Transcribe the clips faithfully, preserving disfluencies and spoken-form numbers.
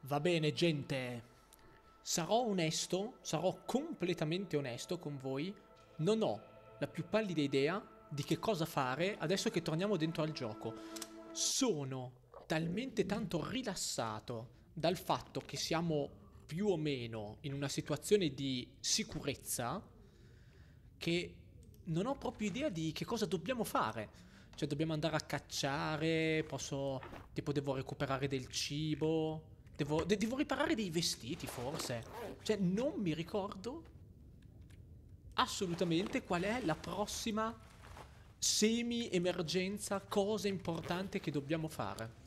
Va bene, gente. Sarò onesto, sarò completamente onesto con voi. Non ho la più pallida idea di che cosa fare adesso che torniamo dentro al gioco. Sono talmente tanto rilassato dal fatto che siamo più o meno in una situazione di sicurezza che non ho proprio idea di che cosa dobbiamo fare. Cioè, dobbiamo andare a cacciare, posso... tipo, devo recuperare del cibo, devo, de- devo riparare dei vestiti, forse. Cioè, non mi ricordo assolutamente qual è la prossima semi-emergenza, cosa importante che dobbiamo fare.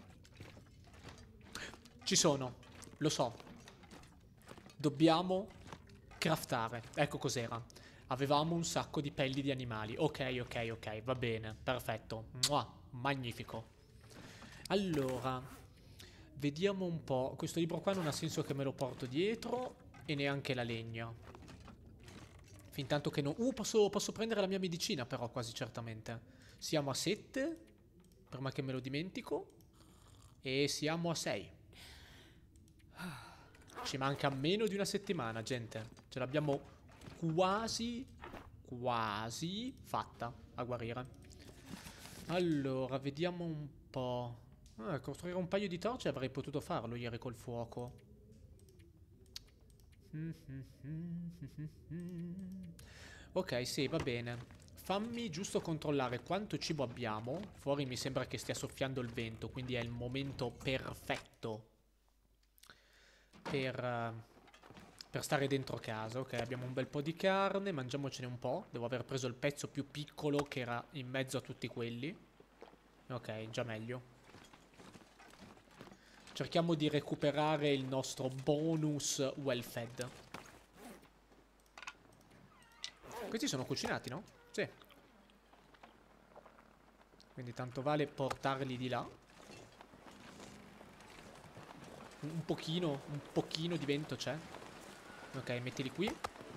Ci sono, lo so. Dobbiamo craftare. Ecco cos'era. Avevamo un sacco di pelli di animali. Ok, ok, ok, va bene, perfetto. Mua, magnifico. Allora, vediamo un po'. Questo libro qua non ha senso che me lo porto dietro e neanche la legna. Fintanto che non... Uh, posso, posso prendere la mia medicina però, quasi certamente. Siamo a sette, prima che me lo dimentico. E siamo a sei. Ci manca meno di una settimana, gente. Ce l'abbiamo quasi, quasi fatta a guarire. Allora, vediamo un po'. Ah, costruire un paio di torce avrei potuto farlo ieri col fuoco. Ok, sì, va bene. Fammi giusto controllare quanto cibo abbiamo. Fuori mi sembra che stia soffiando il vento, quindi è il momento perfetto per, eh, per stare dentro casa. Ok, abbiamo un bel po' di carne, mangiamocene un po'. Devo aver preso il pezzo più piccolo che era in mezzo a tutti quelli. Ok, già meglio. Cerchiamo di recuperare il nostro bonus well fed. Questi sono cucinati, no? Sì. Quindi tanto vale portarli di là. Un pochino, un pochino di vento c'è. Ok, mettili qui.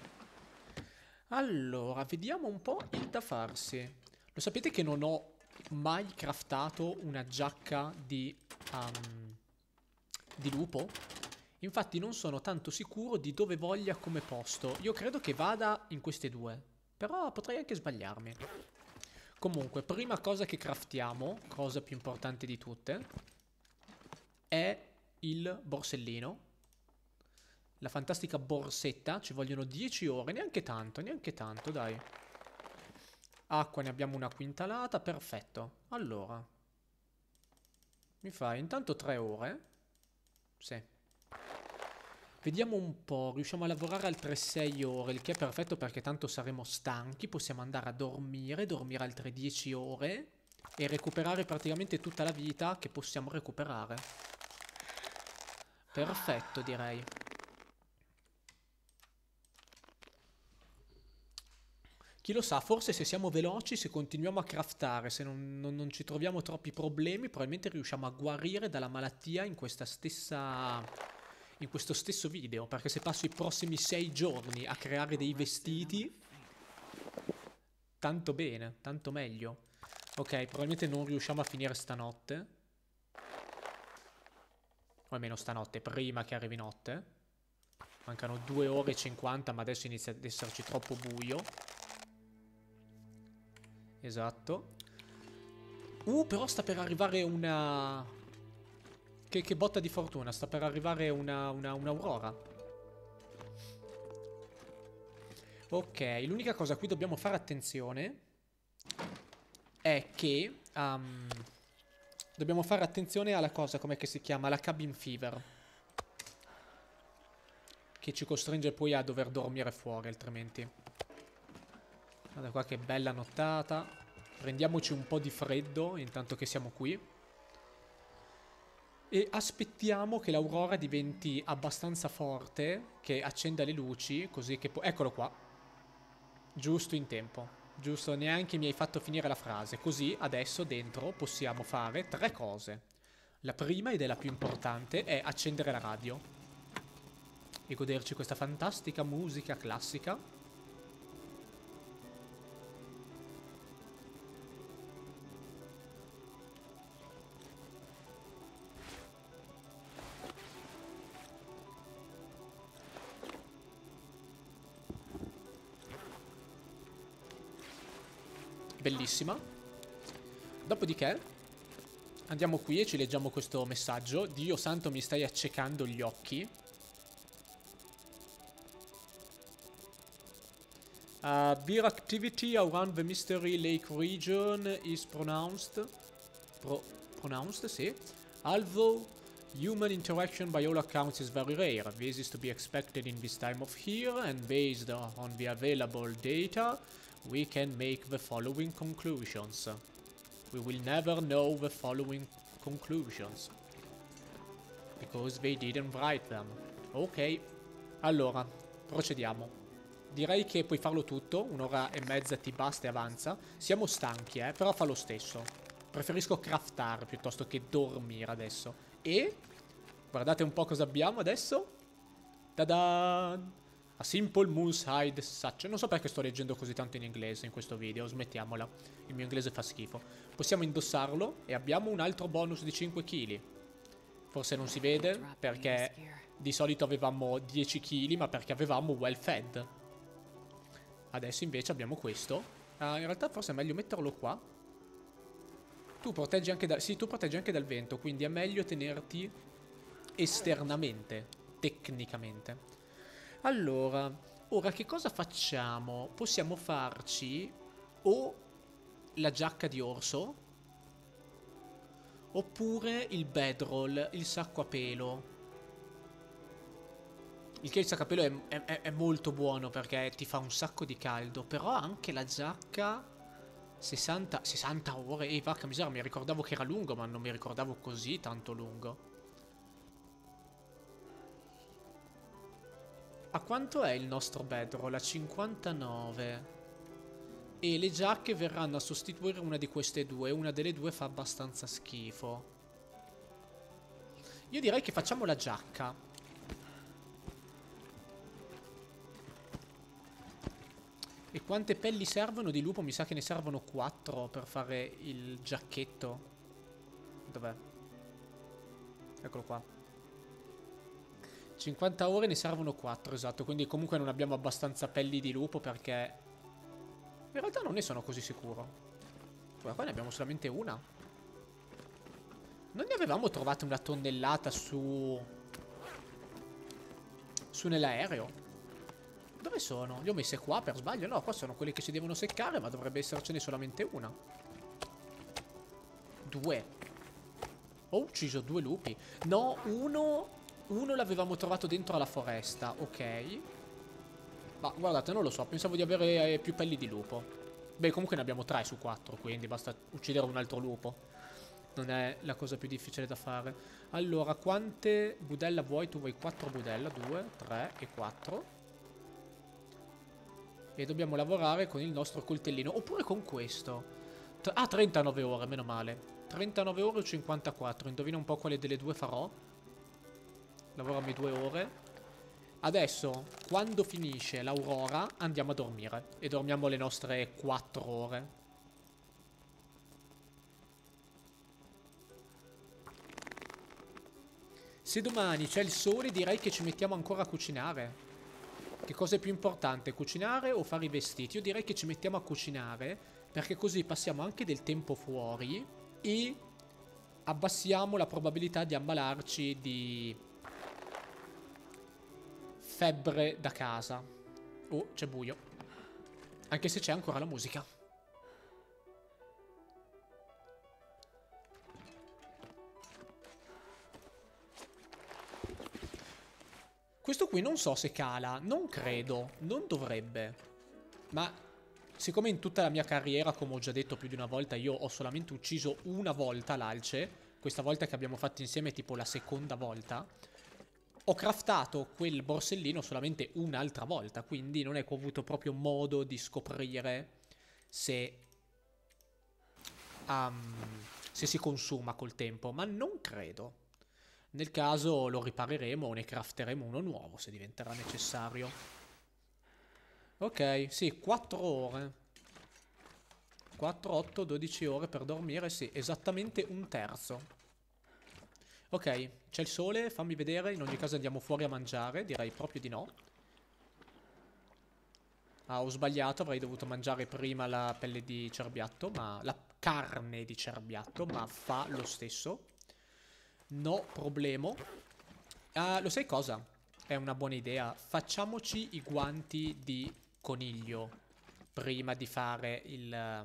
Allora, vediamo un po' il da farsi. Lo sapete che non ho mai craftato una giacca di, um, di lupo? Infatti non sono tanto sicuro di dove voglia come posto. Io credo che vada in queste due. Però potrei anche sbagliarmi. Comunque, prima cosa che craftiamo, cosa più importante di tutte, è il borsellino. La fantastica borsetta, ci vogliono dieci ore, neanche tanto, neanche tanto, dai. Acqua ne abbiamo una quintalata, perfetto. Allora, mi fai intanto tre ore. Sì. Vediamo un po', riusciamo a lavorare altre sei ore, il che è perfetto perché tanto saremo stanchi, possiamo andare a dormire, dormire altre dieci ore e recuperare praticamente tutta la vita che possiamo recuperare. Perfetto, direi. Chi lo sa, forse se siamo veloci, se continuiamo a craftare, se non, non- non ci troviamo troppi problemi, probabilmente riusciamo a guarire dalla malattia in questa stessa... in questo stesso video. Perché se passo i prossimi sei giorni a creare dei vestiti, tanto bene, tanto meglio. Ok, probabilmente non riusciamo a finire stanotte. O almeno stanotte, prima che arrivi notte. Mancano due ore e cinquanta, ma adesso inizia ad esserci troppo buio. Esatto. Uh, però sta per arrivare una... Che, che botta di fortuna, sta per arrivare una, una, un'aurora. Ok, l'unica cosa a cui dobbiamo fare attenzione è che... Um, dobbiamo fare attenzione alla cosa, com'è che si chiama? La cabin fever. Che ci costringe poi a dover dormire fuori, altrimenti. Guarda qua che bella nottata. Prendiamoci un po' di freddo intanto che siamo qui. E aspettiamo che l'aurora diventi abbastanza forte, che accenda le luci, così che può... Eccolo qua. Giusto in tempo. Giusto, neanche mi hai fatto finire la frase. Così adesso dentro possiamo fare tre cose. La prima, ed è la più importante, è accendere la radio e goderci questa fantastica musica classica. Bellissima. Dopodiché andiamo qui e ci leggiamo questo messaggio. Dio santo, mi stai accecando gli occhi. Uh, beer activity around the Mystery Lake region is pronounced. Pro pronounced, sì. Although human interaction by all accounts is very rare, this is to be expected in this time of year, and based on the available data, we can make the following conclusions. We will never know the following conclusions, because they didn't write them. Ok, allora, procediamo. Direi che puoi farlo tutto, un'ora e mezza ti basta e avanza. Siamo stanchi, eh, però fa lo stesso. Preferisco craftare piuttosto che dormire adesso. E guardate un po' cosa abbiamo adesso. Ta-da! A simple moonside such. Non so perché sto leggendo così tanto in inglese in questo video, smettiamola. Il mio inglese fa schifo. Possiamo indossarlo e abbiamo un altro bonus di cinque chili. Forse non si vede perché di solito avevamo dieci chili, ma perché avevamo well fed. Adesso invece abbiamo questo. Uh, in realtà forse è meglio metterlo qua. Tu proteggi anche da... Sì, tu proteggi anche dal vento, quindi è meglio tenerti esternamente, tecnicamente. Allora, ora che cosa facciamo? Possiamo farci o la giacca di orso, oppure il bedroll, il sacco a pelo. Il che il sacco a pelo è, è, è molto buono perché ti fa un sacco di caldo. Però anche la giacca sessanta, sessanta ore. Ehi, vacca miseria, mi ricordavo che era lungo, ma non mi ricordavo così tanto lungo. A quanto è il nostro bedroll? A cinquantanove. E le giacche verranno a sostituire una di queste due. Una delle due fa abbastanza schifo. Io direi che facciamo la giacca. E quante pelli servono di lupo? Mi sa che ne servono quattro per fare il giacchetto. Dov'è? Eccolo qua. cinquanta ore ne servono quattro, esatto. Quindi comunque non abbiamo abbastanza pelli di lupo perché... In realtà non ne sono così sicuro. Guarda, qua ne abbiamo solamente una. Non ne avevamo trovate una tonnellata su... Su nell'aereo. Dove sono? Le ho messe qua per sbaglio? No, qua sono quelle che si devono seccare, ma dovrebbe essercene solamente una. Due. Ho ucciso due lupi. No, uno... Uno l'avevamo trovato dentro alla foresta, ok. Ma guardate, non lo so, pensavo di avere più pelli di lupo. Beh, comunque ne abbiamo tre su quattro, quindi basta uccidere un altro lupo. Non è la cosa più difficile da fare. Allora, quante budella vuoi? Tu vuoi quattro budella, due, tre e quattro. E dobbiamo lavorare con il nostro coltellino. Oppure con questo. Ah, trentanove ore, meno male. trentanove ore o cinquantaquattro. Indovina un po' quale delle due farò. Lavorami due ore. Adesso, quando finisce l'aurora, andiamo a dormire. E dormiamo le nostre quattro ore. Se domani c'è il sole, direi che ci mettiamo ancora a cucinare. Che cosa è più importante, cucinare o fare i vestiti? Io direi che ci mettiamo a cucinare, perché così passiamo anche del tempo fuori e abbassiamo la probabilità di ammalarci di febbre da casa. Oh, c'è buio. Anche se c'è ancora la musica. Questo qui non so se cala, non credo, non dovrebbe. Ma siccome in tutta la mia carriera, come ho già detto più di una volta, io ho solamente ucciso una volta l'alce, questa volta che abbiamo fatto insieme è tipo la seconda volta, ho craftato quel borsellino solamente un'altra volta, quindi non è che ho avuto proprio modo di scoprire se, um, se si consuma col tempo, ma non credo. Nel caso lo ripareremo o ne crafteremo uno nuovo se diventerà necessario. Ok, sì, quattro ore. quattro, otto, dodici ore per dormire, sì, esattamente un terzo. Ok, c'è il sole, fammi vedere, in ogni caso andiamo fuori a mangiare, direi proprio di no. Ah, ho sbagliato, avrei dovuto mangiare prima la pelle di cerbiatto, ma la carne di cerbiatto, ma fa lo stesso. No problemo. Ah, lo sai cosa? È una buona idea. Facciamoci i guanti di coniglio prima di fare il,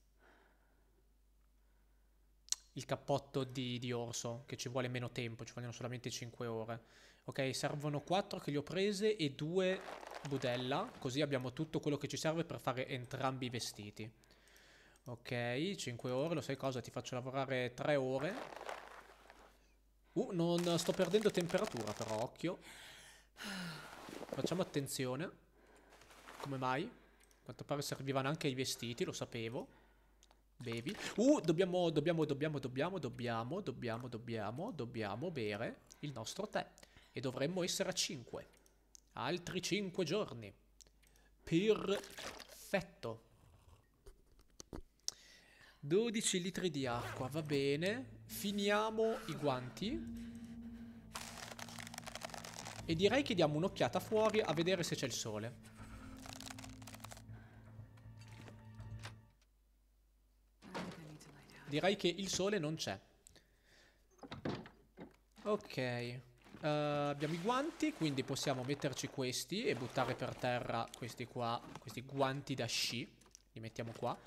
il cappotto di, di orso, che ci vuole meno tempo, ci vogliono solamente cinque ore. Ok, servono quattro che li ho prese e due budella, così abbiamo tutto quello che ci serve per fare entrambi i vestiti. Ok, cinque ore, lo sai cosa? Ti faccio lavorare tre ore. Uh, non sto perdendo temperatura però, occhio. Facciamo attenzione. Come mai? A quanto pare servivano anche i vestiti, lo sapevo. Bevi. Uh, dobbiamo, dobbiamo, dobbiamo, dobbiamo, dobbiamo, dobbiamo, dobbiamo, dobbiamo bere il nostro tè. E dovremmo essere a cinque. Altri cinque giorni. Perfetto. dodici litri di acqua, va bene. Finiamo i guanti. E direi che diamo un'occhiata fuori a vedere se c'è il sole. Direi che il sole non c'è. Ok. Uh, abbiamo i guanti, quindi possiamo metterci questi e buttare per terra questi qua, questi guanti da sci. Li mettiamo qua.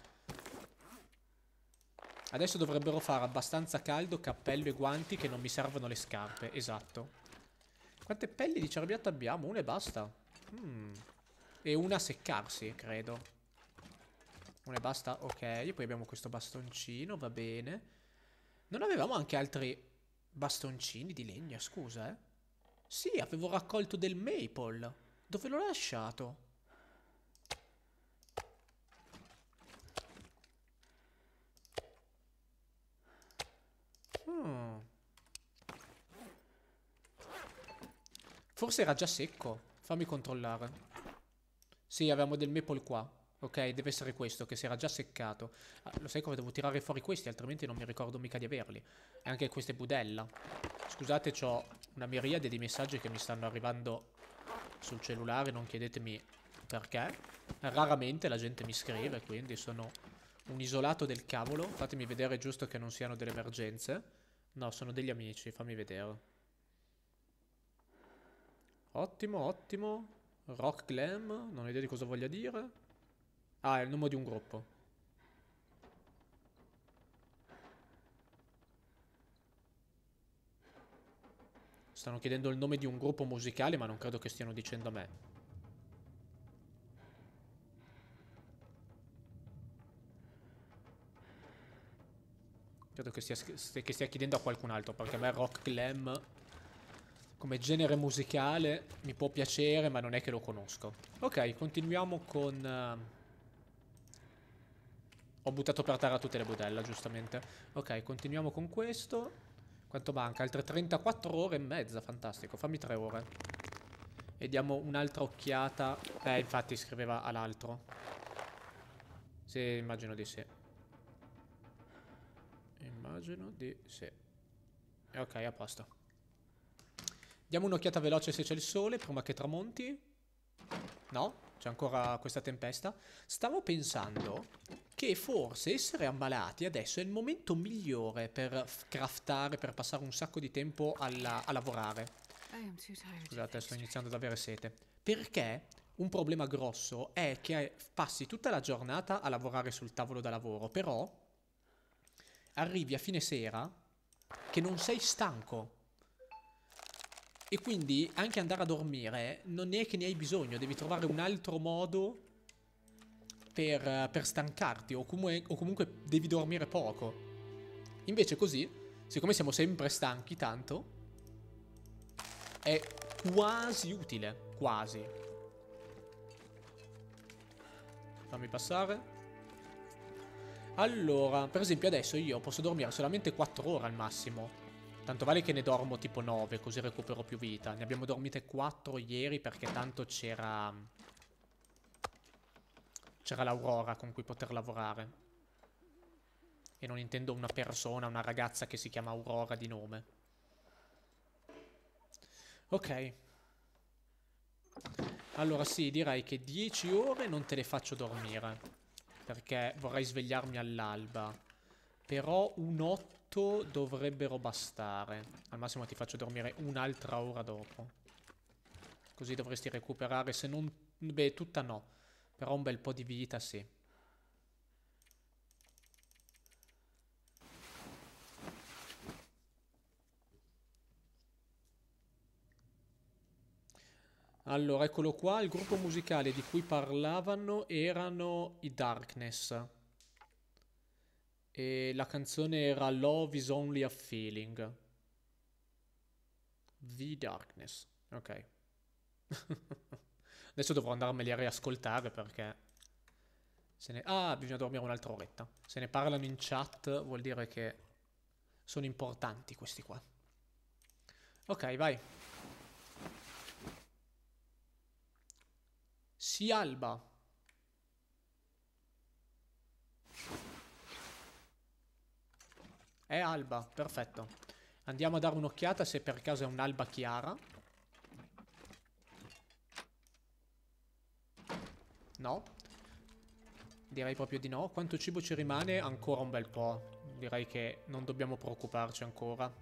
Adesso dovrebbero fare abbastanza caldo, cappello e guanti, che non mi servono le scarpe. Esatto. Quante pelli di cerbiatto abbiamo? Una e basta. Mm. E una a seccarsi, credo. Una e basta, ok. Poi abbiamo questo bastoncino, va bene. Non avevamo anche altri bastoncini di legno, scusa, eh? Sì, avevo raccolto del maple. Dove l'ho lasciato? Hmm. Forse era già secco. Fammi controllare. Sì, avevamo del maple qua. Ok, deve essere questo, che si era già seccato. Ah, lo sai come devo tirare fuori questi, altrimenti non mi ricordo mica di averli. E anche queste budella. Scusate, ho una miriade di messaggi che mi stanno arrivando sul cellulare, non chiedetemi perché. Raramente la gente mi scrive, quindi sono un isolato del cavolo. Fatemi vedere giusto che non siano delle emergenze. No, sono degli amici, fammi vedere. Ottimo, ottimo. Rock Glam, non ho idea di cosa voglia dire. Ah, è il nome di un gruppo. Stanno chiedendo il nome di un gruppo musicale, ma non credo che stiano dicendo a me. Credo che stia, che stia chiedendo a qualcun altro, perché a me rock glam come genere musicale mi può piacere, ma non è che lo conosco. Ok, continuiamo con... Uh... Ho buttato per terra tutte le budella, giustamente. Ok, continuiamo con questo. Quanto manca? Altre trentaquattro ore e mezza, fantastico. Fammi tre ore. E diamo un'altra occhiata. Eh, infatti scriveva all'altro. Sì, immagino di sì. Immagino di sì. Ok, a posto. Diamo un'occhiata veloce se c'è il sole, prima che tramonti. No? C'è ancora questa tempesta. Stavo pensando che forse essere ammalati adesso è il momento migliore per craftare, per passare un sacco di tempo alla, a lavorare. Scusate, sto iniziando ad avere sete. Perché un problema grosso è che passi tutta la giornata a lavorare sul tavolo da lavoro, però arrivi a fine sera che non sei stanco. E quindi anche andare a dormire non è che ne hai bisogno, devi trovare un altro modo per, per stancarti o, come, o comunque devi dormire poco. Invece così, siccome siamo sempre stanchi tanto, è quasi utile, quasi. Fammi passare. Allora, per esempio adesso io posso dormire solamente quattro ore al massimo. Tanto vale che ne dormo tipo nove, così recupero più vita. Ne abbiamo dormite quattro ieri perché tanto c'era... C'era l'Aurora con cui poter lavorare. E non intendo una persona, una ragazza che si chiama Aurora di nome. Ok. Allora sì, direi che dieci ore non te le faccio dormire, perché vorrei svegliarmi all'alba. Però un otto dovrebbero bastare. Al massimo ti faccio dormire un'altra ora dopo. Così dovresti recuperare, se non... Beh, tutta no. Però un bel po' di vita, sì. Allora, eccolo qua. Il gruppo musicale di cui parlavano erano i Darkness. E la canzone era Love is Only a Feeling. The Darkness. Ok. Adesso dovrò andarmeli a riascoltare perché... Se ne... Ah, bisogna dormire un'altra oretta. Se ne parlano in chat vuol dire che sono importanti questi qua. Ok, vai. Si alba. È alba, perfetto. Andiamo a dare un'occhiata se per caso è un'alba chiara. No. Direi proprio di no. Quanto cibo ci rimane? Ancora un bel po'. Direi che non dobbiamo preoccuparci ancora.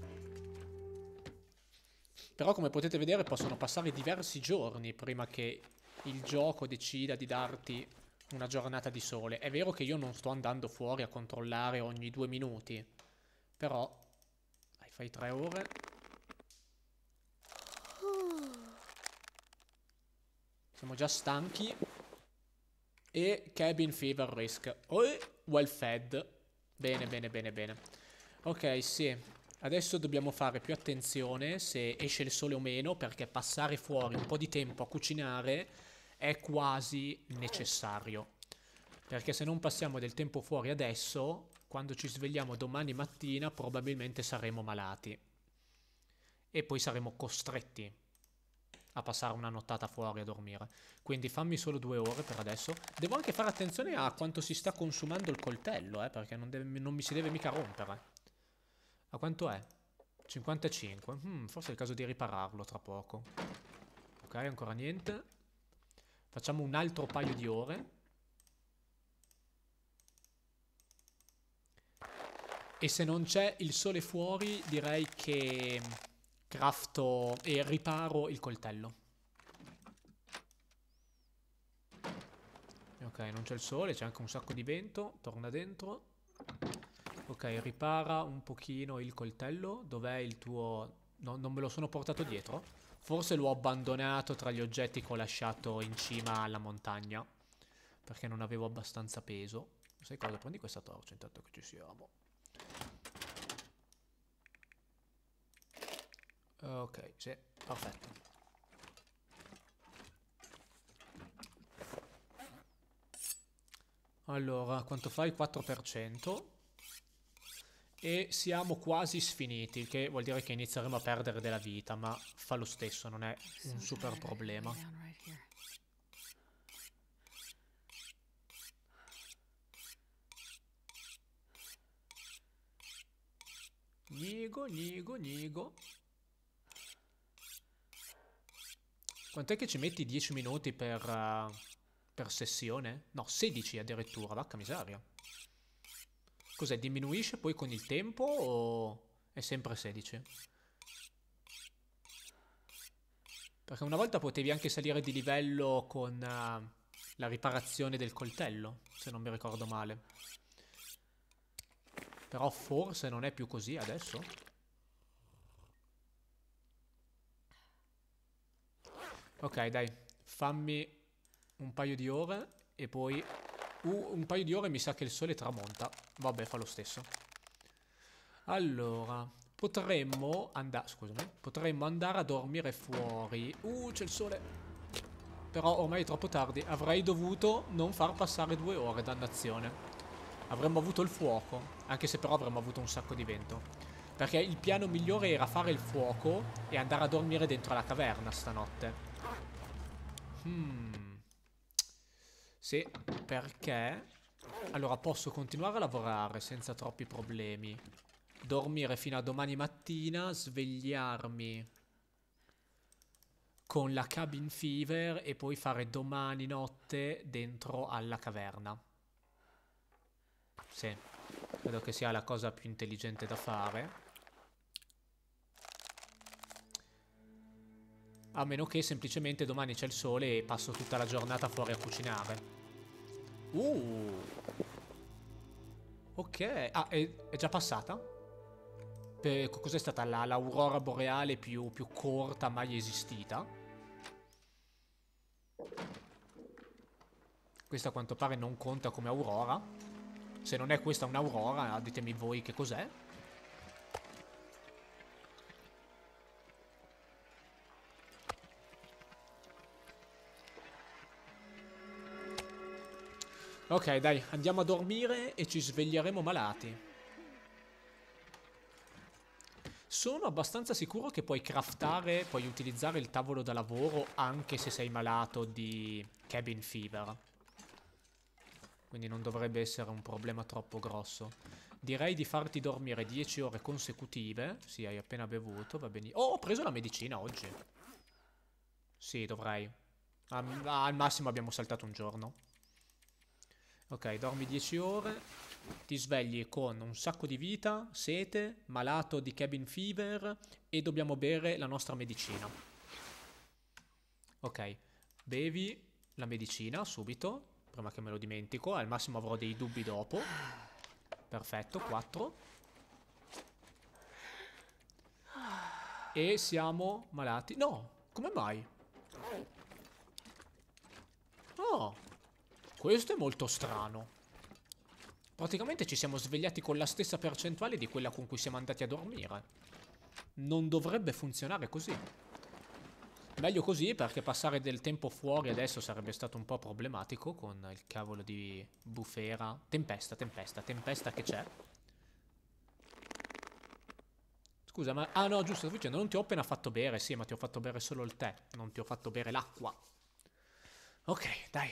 Però come potete vedere possono passare diversi giorni prima che il gioco decida di darti una giornata di sole. È vero che io non sto andando fuori a controllare ogni due minuti. Però... Dai, fai tre ore. Siamo già stanchi. E cabin fever risk. Oh, well fed. Bene, bene, bene, bene. Ok, sì. Adesso dobbiamo fare più attenzione se esce il sole o meno, perché passare fuori un po' di tempo a cucinare è quasi necessario. Perché se non passiamo del tempo fuori adesso, quando ci svegliamo domani mattina probabilmente saremo malati. E poi saremo costretti a passare una nottata fuori a dormire. Quindi fammi solo due ore per adesso. Devo anche fare attenzione a quanto si sta consumando il coltello, eh, perché non, deve, non mi si deve mica rompere. A quanto è? cinquantacinque. Hmm, forse è il caso di ripararlo tra poco. Ok, ancora niente. Facciamo un altro paio di ore. E se non c'è il sole fuori, direi che crafto e riparo il coltello. Ok, non c'è il sole, c'è anche un sacco di vento. Torna dentro. Ok, ripara un pochino il coltello. Dov'è il tuo... No, non me lo sono portato dietro. Forse l'ho abbandonato tra gli oggetti che ho lasciato in cima alla montagna, perché non avevo abbastanza peso. Sai cosa? Prendi questa torcia intanto che ci siamo. Ok, sì, perfetto. Allora, quanto fai? quattro per cento. E siamo quasi sfiniti, il che vuol dire che inizieremo a perdere della vita, ma fa lo stesso, non è un super problema. Nigo, nigo, nigo. Quant'è che ci metti dieci minuti per, uh, per sessione? No, sedici addirittura, vacca miseria. Cos'è, diminuisce poi con il tempo o è sempre sedici? Perché una volta potevi anche salire di livello con uh, la riparazione del coltello, se non mi ricordo male. Però forse non è più così adesso. Ok, dai, fammi un paio di ore e poi... Uh, un paio di ore mi sa che il sole tramonta. Vabbè, fa lo stesso. Allora, potremmo andare... Scusami. Potremmo andare a dormire fuori. Uh, c'è il sole. Però ormai è troppo tardi. Avrei dovuto non far passare due ore, dannazione. Avremmo avuto il fuoco. Anche se però avremmo avuto un sacco di vento. Perché il piano migliore era fare il fuoco e andare a dormire dentro la caverna stanotte. Hmm. Sì, perché... Allora posso continuare a lavorare senza troppi problemi. Dormire fino a domani mattina, svegliarmi con la cabin fever e poi fare domani notte dentro alla caverna. Sì, credo che sia la cosa più intelligente da fare. A meno che semplicemente domani c'è il sole e passo tutta la giornata fuori a cucinare. Uh! Ok. Ah, è, è già passata? Per, cos'è stata la, l'aurora boreale più, più corta mai esistita? Questa a quanto pare non conta come aurora. Se non è questa un'aurora, ditemi voi che cos'è. Ok, dai, andiamo a dormire e ci sveglieremo malati. Sono abbastanza sicuro che puoi craftare, puoi utilizzare il tavolo da lavoro anche se sei malato di cabin fever. Quindi non dovrebbe essere un problema troppo grosso. Direi di farti dormire dieci ore consecutive. Sì, hai appena bevuto, va bene. Oh, ho preso la medicina oggi. Sì, dovrei. Al, al massimo abbiamo saltato un giorno. Ok, dormi dieci ore, ti svegli con un sacco di vita, sete, malato di cabin fever e dobbiamo bere la nostra medicina. Ok, bevi la medicina subito, prima che me lo dimentico, al massimo avrò dei dubbi dopo. Perfetto, quattro. E siamo malati. No, come mai? Oh, questo è molto strano. Praticamente ci siamo svegliati con la stessa percentuale di quella con cui siamo andati a dormire. Non dovrebbe funzionare così. Meglio così, perché passare del tempo fuori adesso sarebbe stato un po' problematico con il cavolo di bufera. Tempesta, tempesta, tempesta che c'è. Scusa, ma... Ah no, giusto, sto dicendo, non ti ho appena fatto bere. Sì, ma ti ho fatto bere solo il tè. Non ti ho fatto bere l'acqua. Ok, dai.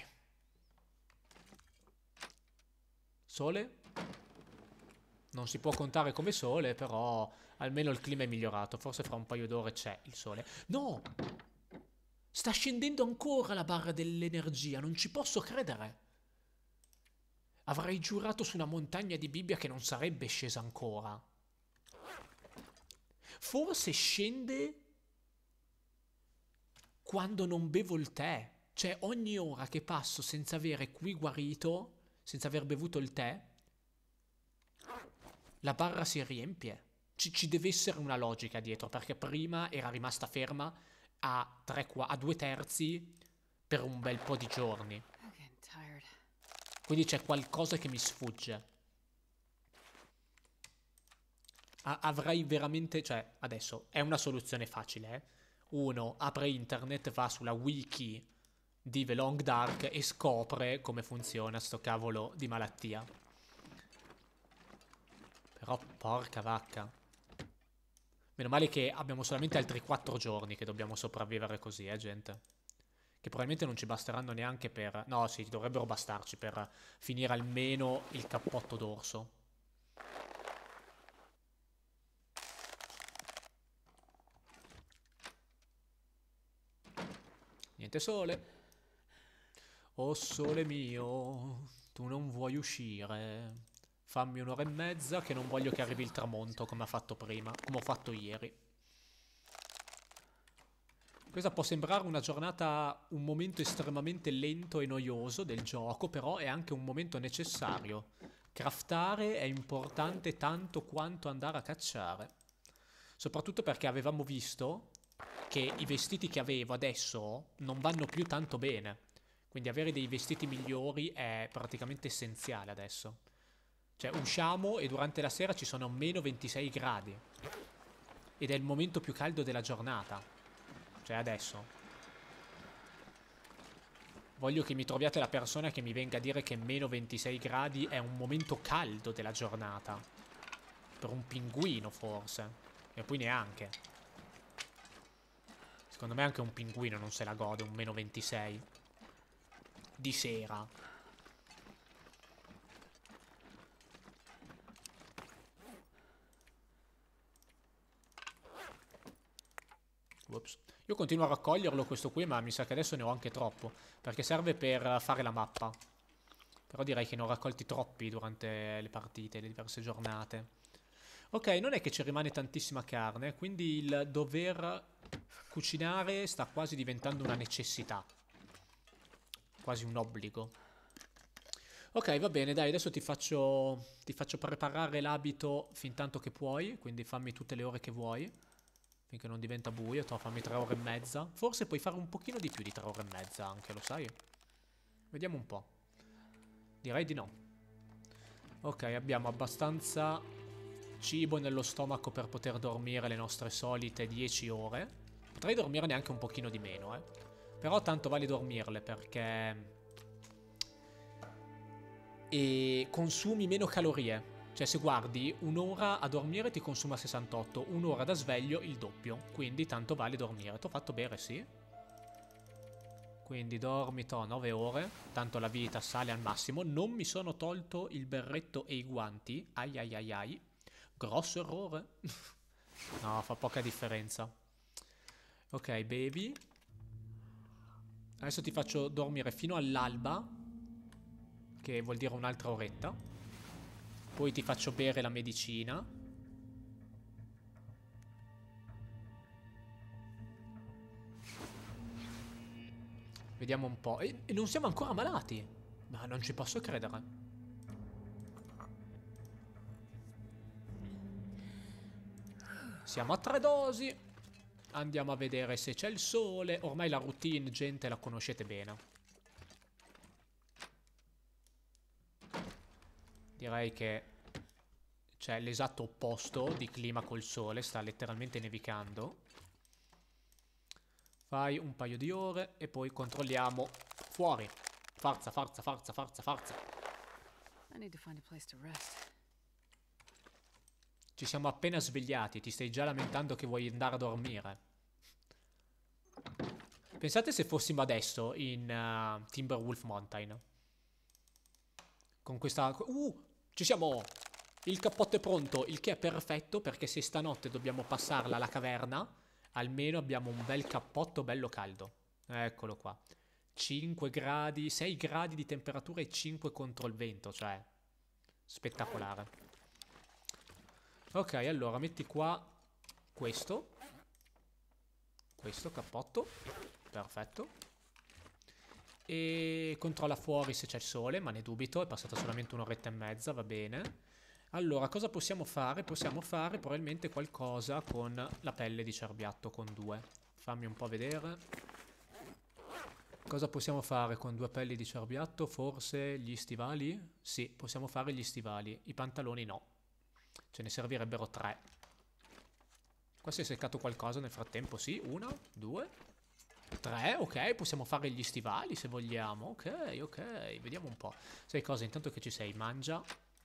Sole? Non si può contare come sole, però almeno il clima è migliorato. Forse fra un paio d'ore c'è il sole. No! Sta scendendo ancora la barra dell'energia, non ci posso credere. Avrei giurato su una montagna di Bibbia che non sarebbe scesa ancora. Forse scende quando non bevo il tè. Cioè ogni ora che passo senza avere qui guarito, senza aver bevuto il tè, la barra si riempie. Ci, ci deve essere una logica dietro, perché prima era rimasta ferma a, tre, a due terzi per un bel po' di giorni. Quindi c'è qualcosa che mi sfugge. A avrei veramente... Cioè, adesso, è una soluzione facile, eh. Uno apre internet, va sulla wiki di The Long Dark e scopre come funziona sto cavolo di malattia. Però, porca vacca. Meno male che abbiamo solamente altri quattro giorni che dobbiamo sopravvivere così, eh, gente. Che probabilmente non ci basteranno neanche per... No, sì, dovrebbero bastarci per finire almeno il cappotto d'orso. Niente sole. Oh sole mio, tu non vuoi uscire. Fammi un'ora e mezza che non voglio che arrivi il tramonto come ha fatto prima, come ho fatto ieri. Questa può sembrare una giornata, un momento estremamente lento e noioso del gioco, però è anche un momento necessario. Craftare è importante tanto quanto andare a cacciare. Soprattutto perché avevamo visto che i vestiti che avevo adesso non vanno più tanto bene. Quindi avere dei vestiti migliori è praticamente essenziale adesso. Cioè usciamo e durante la sera ci sono meno ventisei gradi. Ed è il momento più caldo della giornata. Cioè adesso. Voglio che mi troviate la persona che mi venga a dire che meno ventisei gradi è un momento caldo della giornata. Per un pinguino forse. E poi neanche. Secondo me anche un pinguino non se la gode un meno ventisei. Di sera. Ups. Io continuo a raccoglierlo questo qui, ma mi sa che adesso ne ho anche troppo. Perché serve per fare la mappa. Però direi che ne ho raccolti troppi durante le partite, le diverse giornate. Ok, non è che ci rimane tantissima carne, quindi il dover cucinare sta quasi diventando una necessità. Quasi un obbligo. Ok, va bene, dai, adesso ti faccio, ti faccio preparare l'abito fin tanto che puoi, quindi fammi tutte le ore che vuoi, finché non diventa buio, to, fammi tre ore e mezza. Forse puoi fare un pochino di più di tre ore e mezza anche, lo sai? Vediamo un po'. Direi di no. Ok, abbiamo abbastanza cibo nello stomaco per poter dormire le nostre solite dieci ore. Potrei dormirne anche un pochino di meno, eh. Però tanto vale dormirle perché... E consumi meno calorie. Cioè se guardi un'ora a dormire ti consuma sessantotto, un'ora da sveglio il doppio. Quindi tanto vale dormire. T'ho fatto bere, sì. Quindi dormi to nove ore. Tanto la vita sale al massimo. Non mi sono tolto il berretto e i guanti. Ai ai ai ai. Grosso errore. No, fa poca differenza. Ok, bevi. Adesso ti faccio dormire fino all'alba, che vuol dire un'altra oretta. Poi ti faccio bere la medicina. Vediamo un po'. E, e non siamo ancora malati. Ma non ci posso credere. Siamo a tre dosi. Andiamo a vedere se c'è il sole. Ormai la routine, gente, la conoscete bene. Direi che c'è l'esatto opposto di clima col sole. Sta letteralmente nevicando. Fai un paio di ore e poi controlliamo fuori. Forza, forza, forza, forza, forza. I need to find a place to rest. Ci siamo appena svegliati, ti stai già lamentando che vuoi andare a dormire. Pensate se fossimo adesso in uh, Timberwolf Mountain. Con questa... Uh, ci siamo! Il cappotto è pronto, il che è perfetto perché se stanotte dobbiamo passarla alla caverna, almeno abbiamo un bel cappotto bello caldo. Eccolo qua. cinque gradi, sei gradi di temperatura e cinque contro il vento, cioè spettacolare. Ok, allora metti qua questo. Questo cappotto. Perfetto. E controlla fuori se c'è il sole, ma ne dubito, è passata solamente un'oretta e mezza, va bene. Allora, cosa possiamo fare? Possiamo fare probabilmente qualcosa con la pelle di cerbiatto con due. Fammi un po' vedere. Cosa possiamo fare con due pelli di cerbiatto? Forse gli stivali? Sì, possiamo fare gli stivali. I pantaloni no. Ce ne servirebbero tre. Qua si è seccato qualcosa nel frattempo, sì. Una, due, tre, ok. Possiamo fare gli stivali se vogliamo. Ok, ok, vediamo un po'. Sai cosa? Intanto che ci sei, mangia.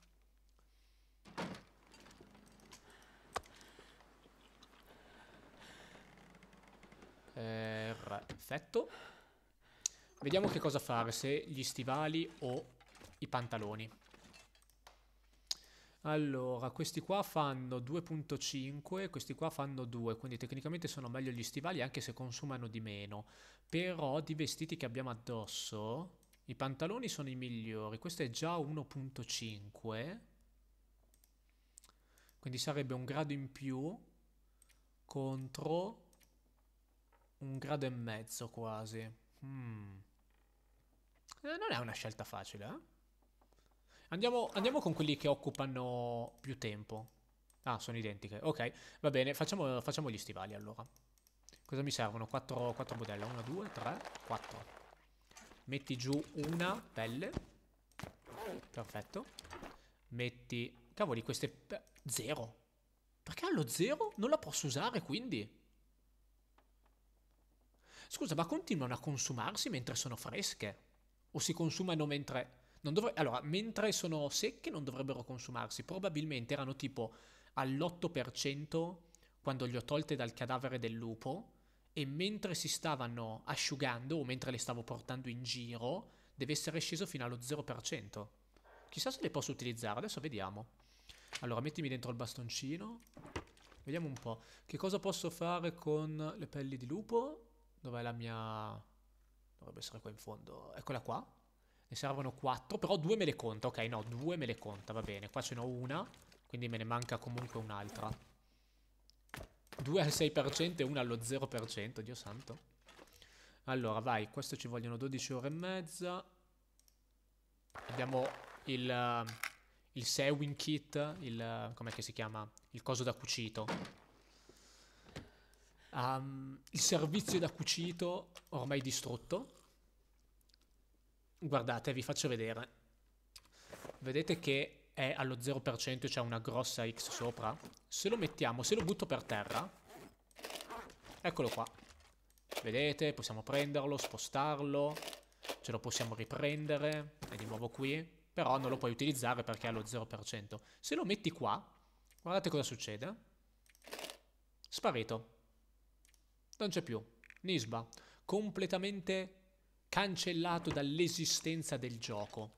Perfetto. Vediamo che cosa fare, se gli stivali o i pantaloni. Allora, questi qua fanno due virgola cinque, questi qua fanno due, quindi tecnicamente sono meglio gli stivali anche se consumano di meno. Però di vestiti che abbiamo addosso, i pantaloni sono i migliori. Questo è già uno virgola cinque, quindi sarebbe un grado in più contro un grado e mezzo quasi. Hmm. Eh, non è una scelta facile, eh? Andiamo, andiamo con quelli che occupano più tempo. Ah, sono identiche. Ok, va bene, facciamo, facciamo gli stivali allora. Cosa mi servono? quattro budella. uno, due, tre, quattro. Metti giù una pelle. Perfetto. Metti... Cavoli, queste... Zero. Perché allo zero non la posso usare, quindi? Scusa, ma continuano a consumarsi mentre sono fresche? O si consumano mentre... Non dovre... Allora, mentre sono secche non dovrebbero consumarsi. Probabilmente erano tipo all'otto per cento quando li ho tolte dal cadavere del lupo. E mentre si stavano asciugando o mentre le stavo portando in giro, deve essere sceso fino allo zero per cento. Chissà se le posso utilizzare, adesso vediamo. Allora, mettimi dentro il bastoncino. Vediamo un po'. Che cosa posso fare con le pelli di lupo? Dov'è la mia... Dovrebbe essere qua in fondo. Eccola qua. Ne servono quattro, però due me le conta. Ok, no, due me le conta, va bene. Qua ce n'ho una, quindi me ne manca comunque un'altra. due al sei per cento e una allo zero per cento, Dio santo. Allora, vai, questo ci vogliono dodici ore e mezza. Abbiamo il... Uh, il sewing kit, il... com'è che si chiama? Il coso da cucito. Um, il servizio da cucito ormai distrutto. Guardate, vi faccio vedere. Vedete che è allo zero per cento e c'è una grossa X sopra. Se lo mettiamo, se lo butto per terra, eccolo qua. Vedete, possiamo prenderlo, spostarlo, ce lo possiamo riprendere, è di nuovo qui. Però non lo puoi utilizzare perché è allo zero per cento. Se lo metti qua, guardate cosa succede. Sparito. Non c'è più. Nisba. Completamente cancellato dall'esistenza del gioco.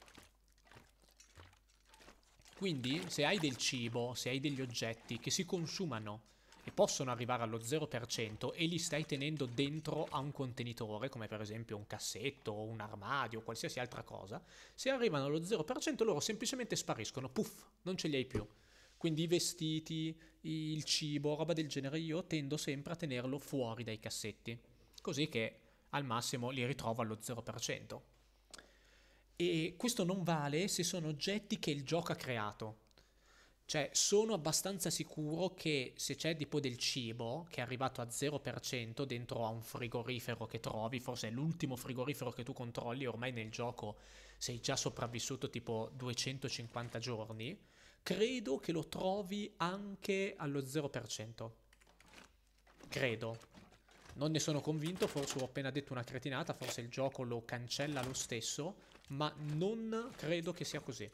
Quindi, se hai del cibo, se hai degli oggetti che si consumano e possono arrivare allo zero per cento e li stai tenendo dentro a un contenitore, come per esempio un cassetto, un armadio o qualsiasi altra cosa, se arrivano allo zero per cento loro semplicemente spariscono, puff, non ce li hai più. Quindi i vestiti, il cibo, roba del genere, io tendo sempre a tenerlo fuori dai cassetti, così che al massimo li ritrovo allo zero per cento. E questo non vale se sono oggetti che il gioco ha creato. Cioè, sono abbastanza sicuro che se c'è tipo del cibo che è arrivato a zero per cento dentro a un frigorifero che trovi, forse è l'ultimo frigorifero che tu controlli, ormai nel gioco sei già sopravvissuto tipo duecentocinquanta giorni, credo che lo trovi anche allo zero per cento. Credo. Non ne sono convinto, forse ho appena detto una cretinata, forse il gioco lo cancella lo stesso, ma non credo che sia così.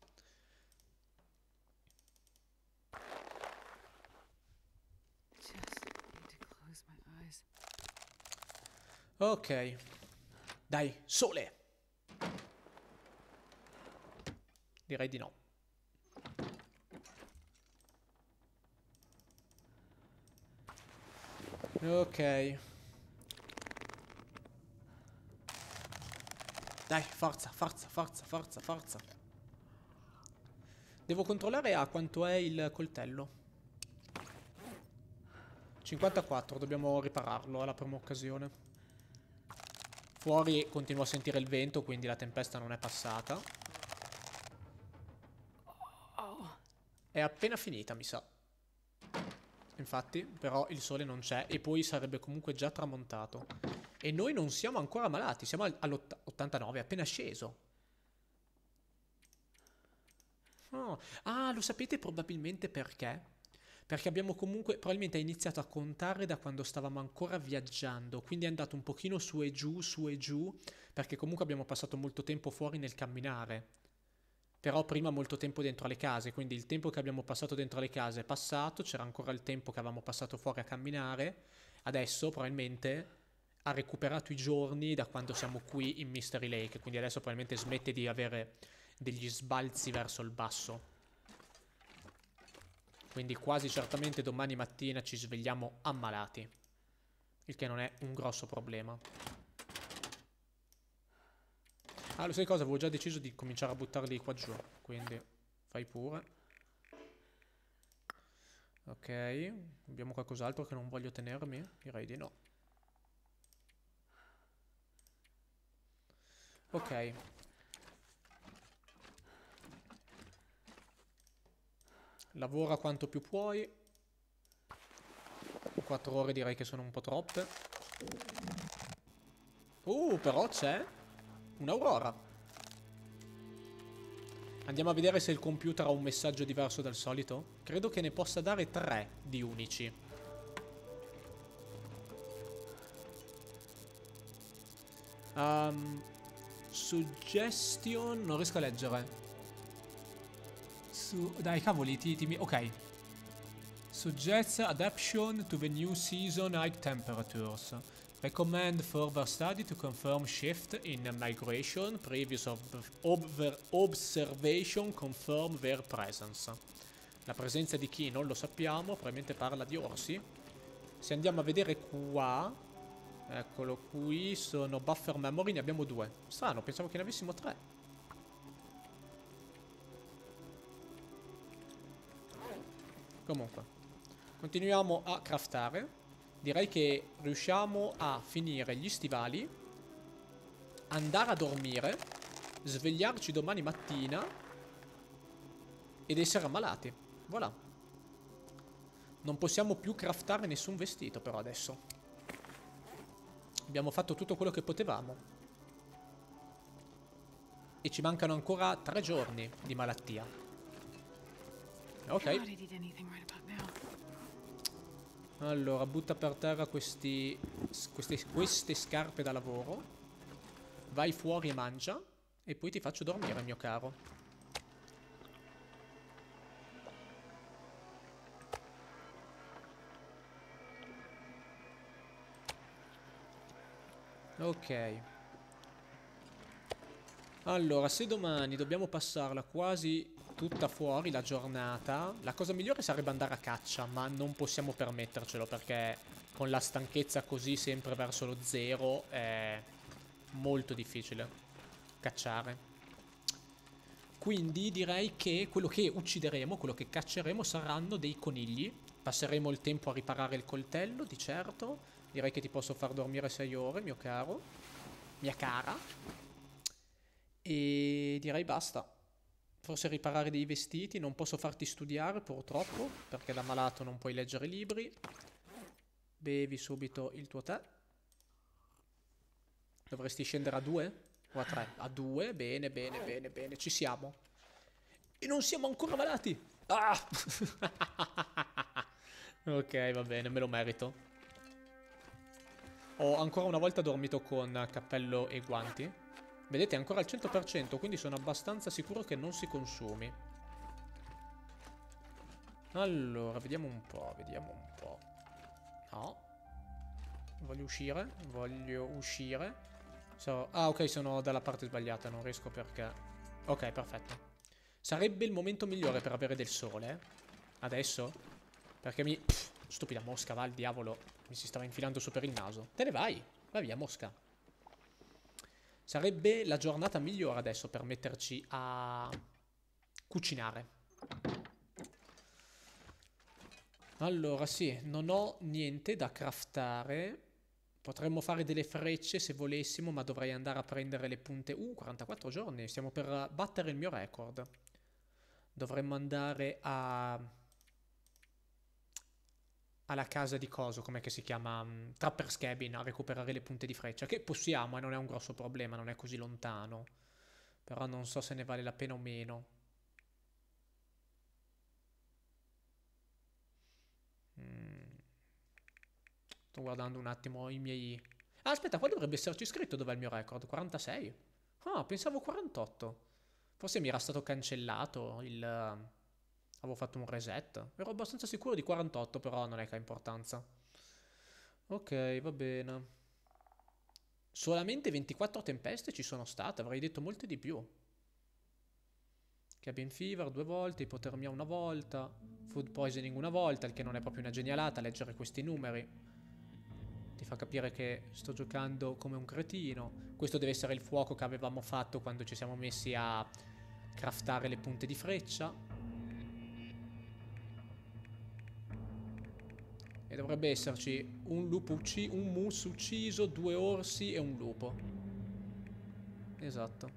Ok, dai, sole! Direi di no. Ok. Dai, forza, forza, forza, forza, forza. Devo controllare a quanto è il coltello. cinquantaquattro, dobbiamo ripararlo alla prima occasione. Fuori continuo a sentire il vento, quindi la tempesta non è passata. È appena finita, mi sa. Infatti, però il sole non c'è e poi sarebbe comunque già tramontato. E noi non siamo ancora malati, siamo all'ottantanove, è appena sceso. Oh. Ah, lo sapete probabilmente perché? Perché abbiamo comunque, probabilmente ha iniziato a contare da quando stavamo ancora viaggiando, quindi è andato un pochino su e giù, su e giù, perché comunque abbiamo passato molto tempo fuori nel camminare. Però prima molto tempo dentro alle case, quindi il tempo che abbiamo passato dentro le case è passato, c'era ancora il tempo che avevamo passato fuori a camminare, adesso probabilmente ha recuperato i giorni da quando siamo qui in Mystery Lake, quindi adesso probabilmente smette di avere degli sbalzi verso il basso. Quindi quasi certamente domani mattina ci svegliamo ammalati, il che non è un grosso problema. Ah, lo sai cosa? Avevo già deciso di cominciare a buttarli qua giù, quindi fai pure. Ok, abbiamo qualcos'altro che non voglio tenermi? Direi di no. Ok. Lavora quanto più puoi. quattro ore direi che sono un po' troppe. Uh, però c'è un'aurora. Andiamo a vedere se il computer ha un messaggio diverso dal solito. Credo che ne possa dare tre di unici. Um, suggestion. Non riesco a leggere. Su, dai cavoli, ti, ti, ok. Suggests adaptation to the new season high temperatures. Recommend further study to confirm shift in migration. Previous ob ob observation confirm their presence. La presenza di chi non lo sappiamo, probabilmente parla di orsi. Se andiamo a vedere qua, eccolo qui, sono buffer memory, ne abbiamo due. Strano, pensavo che ne avessimo tre. Comunque, continuiamo a craftare. Direi che riusciamo a finire gli stivali, andare a dormire, svegliarci domani mattina ed essere ammalati. Voilà. Non possiamo più craftare nessun vestito però adesso. Abbiamo fatto tutto quello che potevamo. E ci mancano ancora tre giorni di malattia. Ok. Allora, butta per terra questi, queste, queste scarpe da lavoro. Vai fuori e mangia. E poi ti faccio dormire, mio caro. Ok. Allora, se domani dobbiamo passarla quasi tutta fuori la giornata, la cosa migliore sarebbe andare a caccia, ma non possiamo permettercelo perché con la stanchezza così sempre verso lo zero è molto difficile cacciare. Quindi direi che quello che uccideremo, quello che cacceremo saranno dei conigli. Passeremo il tempo a riparare il coltello, di certo. Direi che ti posso far dormire sei ore, mio caro. Mia cara. E direi basta. Forse riparare dei vestiti. Non posso farti studiare purtroppo, perché da malato non puoi leggere libri. Bevi subito il tuo tè. Dovresti scendere a due o a tre? A due, bene, bene, bene, bene. Ci siamo. E non siamo ancora malati. Ah! Ok, va bene, me lo merito. Ho ancora una volta dormito con cappello e guanti. Vedete, è ancora al cento per cento, quindi sono abbastanza sicuro che non si consumi. Allora, vediamo un po', vediamo un po'. No. Voglio uscire, voglio uscire. So, ah, ok, sono dalla parte sbagliata, non riesco perché... Ok, perfetto. Sarebbe il momento migliore per avere del sole. Adesso. Perché mi... Pff, stupida mosca, va al diavolo. Mi si stava infilando su per il naso. Te ne vai. Va via, mosca. Sarebbe la giornata migliore adesso per metterci a cucinare. Allora, sì, non ho niente da craftare. Potremmo fare delle frecce se volessimo, ma dovrei andare a prendere le punte. Uh, quarantaquattro giorni. Stiamo per battere il mio record. Dovremmo andare a... alla casa di coso, com'è che si chiama? Um, Trapper's Cabin, a recuperare le punte di freccia. Che possiamo, e eh, non è un grosso problema, non è così lontano. Però non so se ne vale la pena o meno. Mm. Sto guardando un attimo i miei... Ah, aspetta, qua dovrebbe esserci scritto dov'è il mio record. quarantasei. Ah, pensavo quarantotto. Forse mi era stato cancellato il... Avevo fatto un reset. Ero abbastanza sicuro di quarantotto, però non è che ha importanza. Ok, va bene. Solamente ventiquattro tempeste ci sono state, avrei detto molte di più. Cabin fever due volte, ipotermia una volta, food poisoning una volta, il che non è proprio una genialata leggere questi numeri. Ti fa capire che sto giocando come un cretino. Questo deve essere il fuoco che avevamo fatto quando ci siamo messi a craftare le punte di freccia. E dovrebbe esserci un lupo ucciso, un mus ucciso, due orsi e un lupo. Esatto.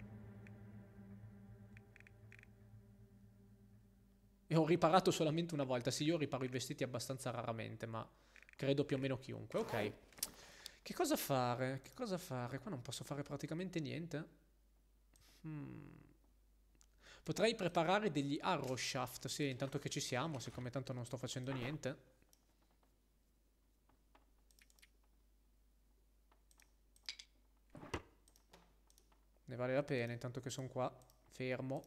E ho riparato solamente una volta. Sì, io riparo i vestiti abbastanza raramente, ma credo più o meno chiunque. Ok. Che cosa fare? Che cosa fare? Qua non posso fare praticamente niente. Hmm. Potrei preparare degli arrow shaft, sì, intanto che ci siamo, siccome tanto non sto facendo niente. Ne vale la pena, intanto che sono qua, fermo.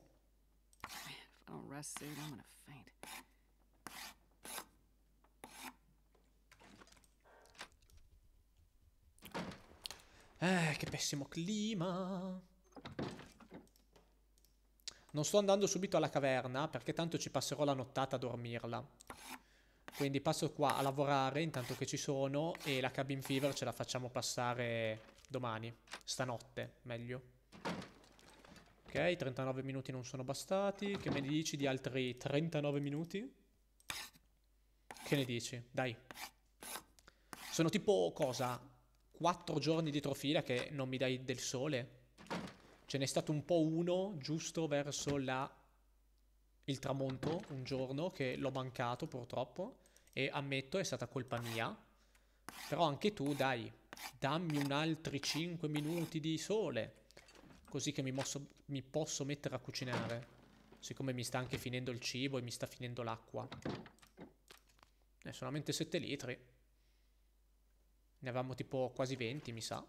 Eh, che pessimo clima. Non sto andando subito alla caverna, perché tanto ci passerò la nottata a dormirla. Quindi passo qua a lavorare intanto che ci sono, e la cabin fever ce la facciamo passare domani. Stanotte, meglio. Ok, trentanove minuti non sono bastati. Che me ne dici di altri trentanove minuti? Che ne dici? Dai. Sono tipo, cosa? quattro giorni dietro fila che non mi dai del sole? Ce n'è stato un po' uno, giusto verso la... il tramonto, un giorno, che l'ho mancato purtroppo. E ammetto, è stata colpa mia. Però anche tu, dai, dammi un altri cinque minuti di sole. Così che mi, mosso, mi posso mettere a cucinare. Siccome mi sta anche finendo il cibo e mi sta finendo l'acqua. È solamente sette litri. Ne avevamo tipo quasi venti, mi sa.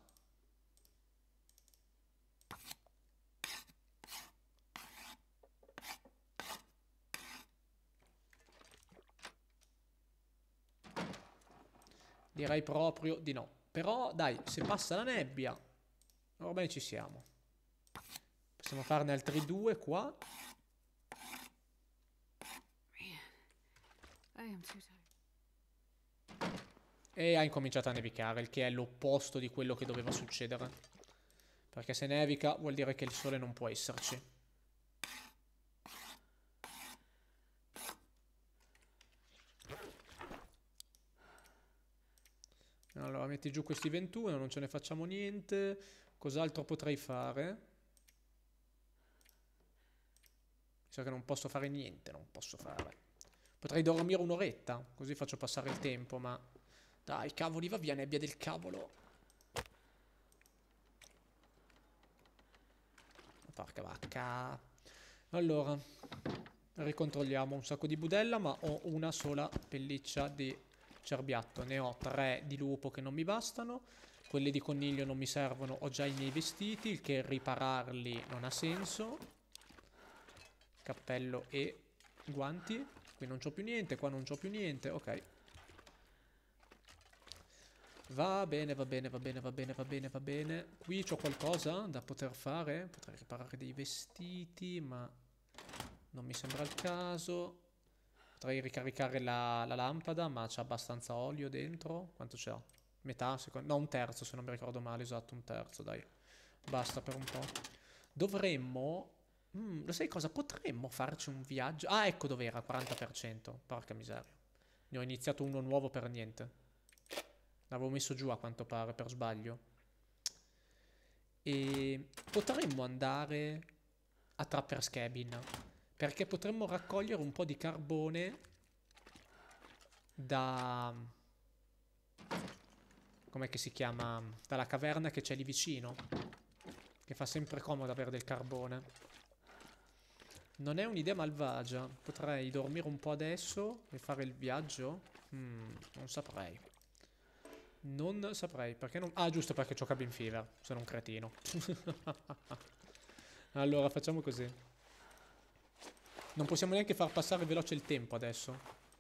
Direi proprio di no. Però, dai, se passa la nebbia, ormai ci siamo. Possiamo farne altri due qua. E ha incominciato a nevicare, il che è l'opposto di quello che doveva succedere. Perché se nevica vuol dire che il sole non può esserci. Allora, metti giù questi ventuno, non ce ne facciamo niente. Cos'altro potrei fare? Mi sa che non posso fare niente, non posso fare. Potrei dormire un'oretta, così faccio passare il tempo, ma... Dai, cavoli, va via, nebbia del cavolo. Porca vacca. Allora, ricontrolliamo un sacco di budella, ma ho una sola pelliccia di cerbiatto. Ne ho tre di lupo che non mi bastano. Quelli di coniglio non mi servono, ho già i miei vestiti, il che ripararli non ha senso. Cappello e guanti. Qui non c'ho più niente, qua non c'ho più niente, ok. Va bene, va bene, va bene, va bene, va bene, va bene. Qui c'ho qualcosa da poter fare. Potrei riparare dei vestiti, ma non mi sembra il caso. Potrei ricaricare la, la lampada, ma c'è abbastanza olio dentro. Quanto c'è? Metà, secondo... No, un terzo, se non mi ricordo male. Esatto, un terzo, dai. Basta per un po'. Dovremmo... Mm, lo sai cosa? Potremmo farci un viaggio... Ah, ecco dov'era, quaranta per cento. Porca miseria. Ne ho iniziato uno nuovo per niente. L'avevo messo giù a quanto pare, per sbaglio. E potremmo andare a Trapper's Cabin, perché potremmo raccogliere un po' di carbone da... com'è che si chiama? Dalla caverna che c'è lì vicino, che fa sempre comodo avere del carbone. Non è un'idea malvagia. Potrei dormire un po' adesso e fare il viaggio? Mm, non saprei. Non saprei, perché non... Ah, giusto, perché c'ho cabin fever. Sono un cretino. Allora, facciamo così. Non possiamo neanche far passare veloce il tempo adesso.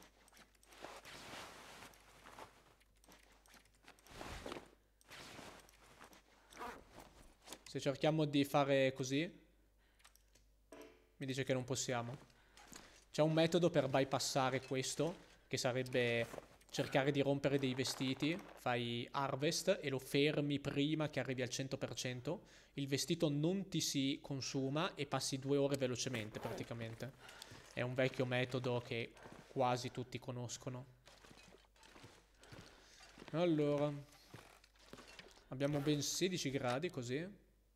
Se cerchiamo di fare così, mi dice che non possiamo. C'è un metodo per bypassare questo, che sarebbe... cercare di rompere dei vestiti, fai harvest e lo fermi prima che arrivi al cento per cento, il vestito non ti si consuma e passi due ore velocemente praticamente. È un vecchio metodo che quasi tutti conoscono. Allora, abbiamo ben sedici gradi così.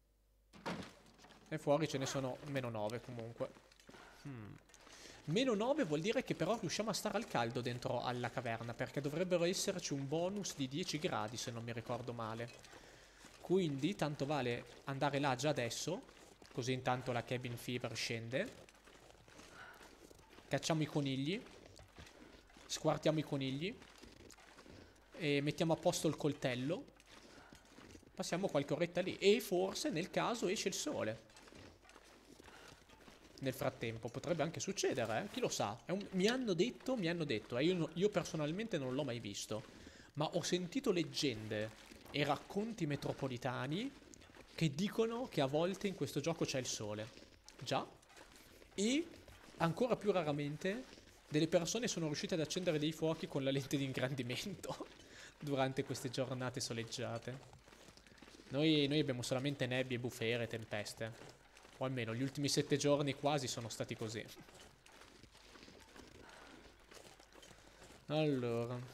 E fuori ce ne sono meno nove comunque. Hmm. Meno nove vuol dire che però riusciamo a stare al caldo dentro alla caverna, perché dovrebbero esserci un bonus di dieci gradi se non mi ricordo male. Quindi tanto vale andare là già adesso, così intanto la cabin fever scende. Cacciamo i conigli, squartiamo i conigli e mettiamo a posto il coltello. Passiamo qualche oretta lì e forse nel caso esce il sole. Nel frattempo potrebbe anche succedere, eh? Chi lo sa? È un... Mi hanno detto, mi hanno detto, eh? io, no... io personalmente non l'ho mai visto, ma ho sentito leggende e racconti metropolitani che dicono che a volte in questo gioco c'è il sole. Già? E ancora più raramente delle persone sono riuscite ad accendere dei fuochi con la lente di ingrandimento durante queste giornate soleggiate. Noi, noi abbiamo solamente nebbie, bufere, tempeste. O almeno gli ultimi sette giorni quasi sono stati così. Allora.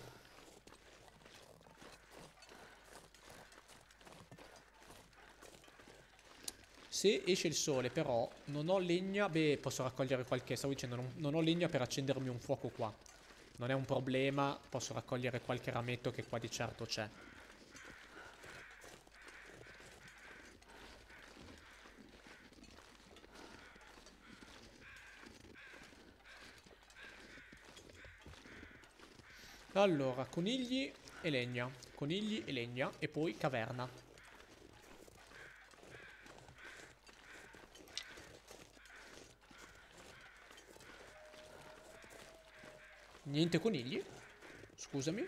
Se esce il sole però non ho legna. Beh, posso raccogliere qualche. Stavo dicendo non, non ho legna per accendermi un fuoco qua. Non è un problema. Posso raccogliere qualche rametto che qua di certo c'è. Allora, conigli e legna. Conigli e legna. E poi caverna. Niente conigli? Scusami.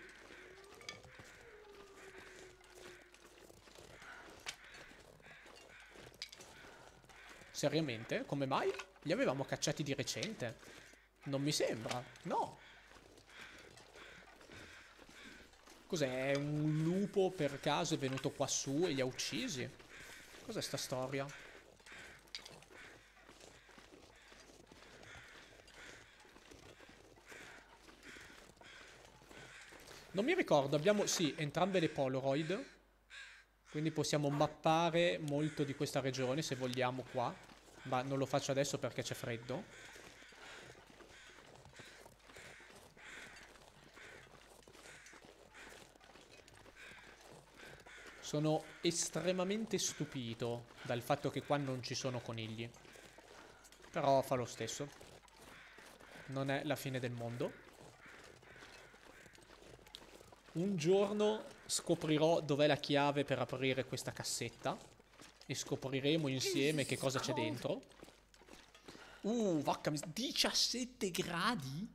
Seriamente? Come mai? Li avevamo cacciati di recente? Non mi sembra. No. Cos'è? Un lupo per caso è venuto qua su e li ha uccisi? Cos'è sta storia? Non mi ricordo, abbiamo, sì, entrambe le Polaroid. Quindi possiamo mappare molto di questa regione se vogliamo qua. Ma non lo faccio adesso perché c'è freddo. Sono estremamente stupito dal fatto che qua non ci sono conigli. Però fa lo stesso. Non è la fine del mondo. Un giorno scoprirò dov'è la chiave per aprire questa cassetta. E scopriremo insieme che cosa c'è dentro. Uh, vacca, diciassette gradi?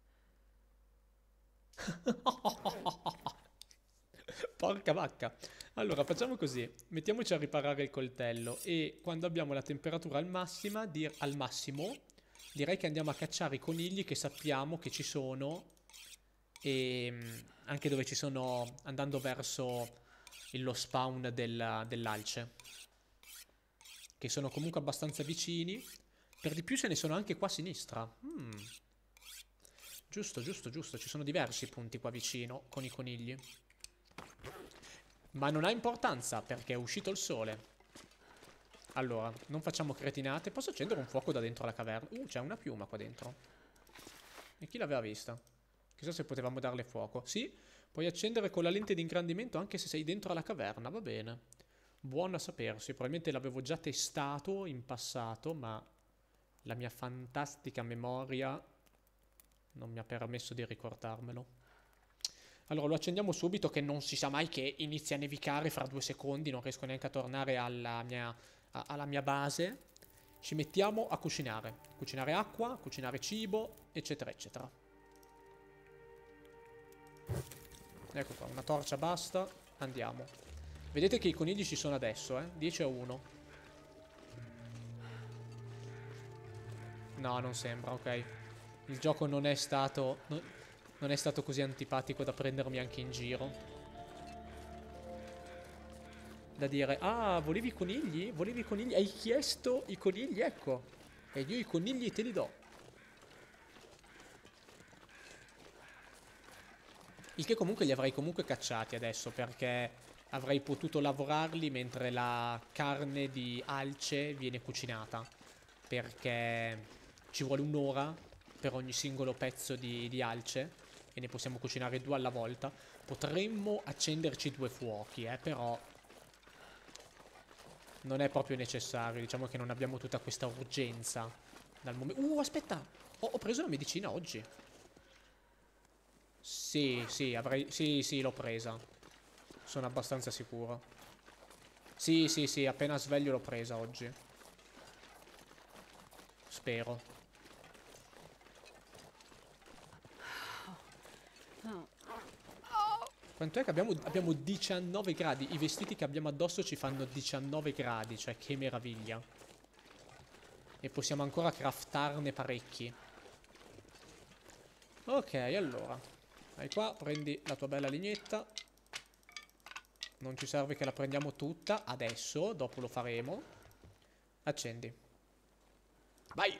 Porca vacca. Allora, facciamo così. Mettiamoci a riparare il coltello. E quando abbiamo la temperatura al, massima, dir al massimo, direi che andiamo a cacciare i conigli che sappiamo che ci sono. E anche dove ci sono, andando verso lo spawn del, dell'alce, che sono comunque abbastanza vicini. Per di più ce ne sono anche qua a sinistra. mm. Giusto, giusto, giusto. Ci sono diversi punti qua vicino con i conigli. Ma non ha importanza perché è uscito il sole. Allora, non facciamo cretinate. Posso accendere un fuoco da dentro la caverna? Uh, c'è una piuma qua dentro. E chi l'aveva vista? Chissà se potevamo darle fuoco. Sì, puoi accendere con la lente di ingrandimento anche se sei dentro la caverna, va bene. Buono a sapersi, probabilmente l'avevo già testato in passato, ma la mia fantastica memoria non mi ha permesso di ricordarmelo. Allora lo accendiamo subito che non si sa mai che inizia a nevicare fra due secondi, non riesco neanche a tornare alla mia, a, alla mia base. Ci mettiamo a cucinare. Cucinare acqua, cucinare cibo, eccetera, eccetera. Ecco qua, una torcia basta, andiamo. Vedete che i conigli ci sono adesso, eh? dieci a uno. No, non sembra, ok. Il gioco non è stato... No, non è stato così antipatico da prendermi anche in giro. Da dire, ah, volevi i conigli? Volevi i conigli? Hai chiesto i conigli? Ecco. E io i conigli te li do. Il che comunque li avrei comunque cacciati adesso, perché avrei potuto lavorarli mentre la carne di alce viene cucinata. Perché ci vuole un'ora per ogni singolo pezzo di, di alce e ne possiamo cucinare due alla volta. Potremmo accenderci due fuochi, eh, però non è proprio necessario. Diciamo che non abbiamo tutta questa urgenza dal momento... Uh, aspetta! Ho, ho preso la medicina oggi. Sì, sì, avrei... Sì, sì, l'ho presa. Sono abbastanza sicuro. Sì, sì, sì, appena sveglio l'ho presa oggi. Spero. Quanto è che abbiamo? Abbiamo diciannove gradi. I vestiti che abbiamo addosso ci fanno diciannove gradi. Cioè, che meraviglia. E possiamo ancora craftarne parecchi. Ok, allora. Vai qua, prendi la tua bella legnetta. Non ci serve che la prendiamo tutta adesso, dopo lo faremo. Accendi. Vai!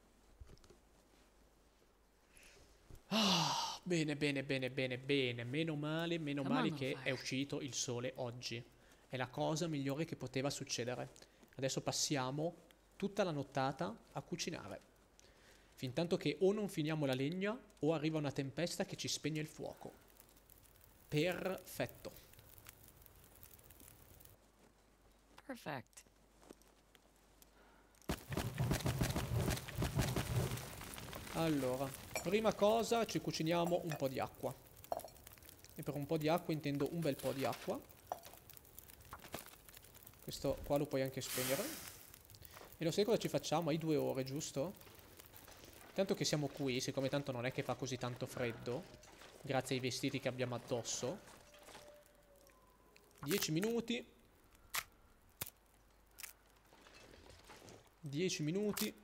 Ah, bene, bene, bene, bene, bene. Meno male, meno Come on, male little che fire. è uscito il sole oggi. È la cosa migliore che poteva succedere. Adesso passiamo tutta la nottata a cucinare. Fintanto che o non finiamo la legna o arriva una tempesta che ci spegne il fuoco. Perfetto. Perfect. Allora, prima cosa ci cuciniamo un po' di acqua. E per un po' di acqua intendo un bel po' di acqua. Questo qua lo puoi anche spegnere. E lo sai cosa ci facciamo? Hai due ore, giusto? Tanto che siamo qui, siccome tanto non è che fa così tanto freddo, grazie ai vestiti che abbiamo addosso. dieci minuti. dieci minuti.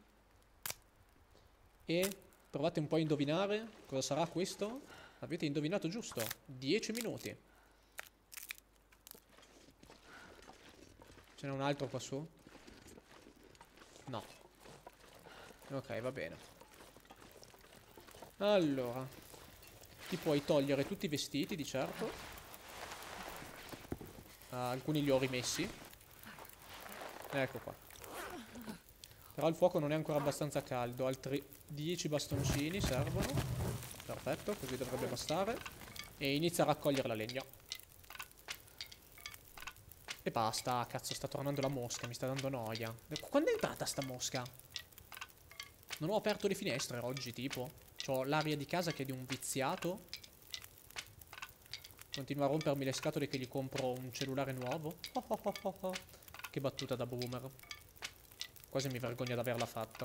E provate un po' a indovinare cosa sarà questo. Avete indovinato giusto? dieci minuti. Ce n'è un altro qua su? No. Ok, va bene. Allora, ti puoi togliere tutti i vestiti, di certo. Ah, alcuni li ho rimessi. Ecco qua. Però il fuoco non è ancora abbastanza caldo. Altri dieci bastoncini servono. Perfetto, così dovrebbe bastare. E inizia a raccogliere la legna. E basta, cazzo, sta tornando la mosca, mi sta dando noia. Quando è entrata sta mosca? Non ho aperto le finestre oggi, tipo. C'ho l'aria di casa che è di un viziato. Continua a rompermi le scatole che gli compro un cellulare nuovo. Oh oh oh oh oh. Che battuta da boomer. Quasi mi vergogno di averla fatta.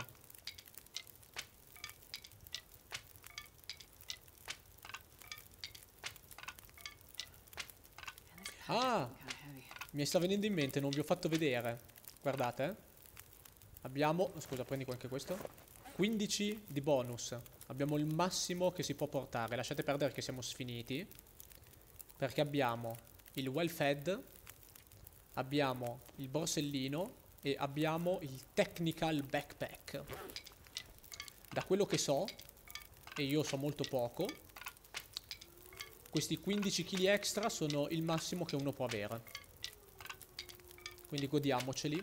Ah! Mi sta venendo in mente, non vi ho fatto vedere. Guardate, eh. Abbiamo... Scusa, prendi anche questo. quindici di bonus. Abbiamo il massimo che si può portare. Lasciate perdere che siamo sfiniti. Perché abbiamo il well fed. Abbiamo il borsellino. E abbiamo il technical backpack. Da quello che so, e io so molto poco, questi quindici chili extra sono il massimo che uno può avere. Quindi godiamoceli.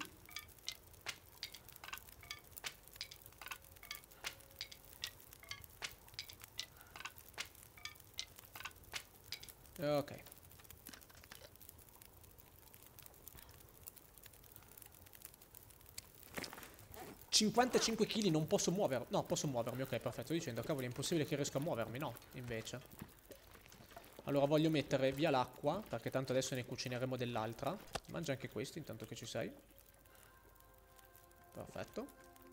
Ok. cinquantacinque chili non posso muovermi. No, posso muovermi, ok, perfetto. Sto dicendo, cavolo, è impossibile che riesco a muovermi. No, invece. Allora voglio mettere via l'acqua, perché tanto adesso ne cucineremo dell'altra. Mangia anche questo, intanto che ci sei. Perfetto.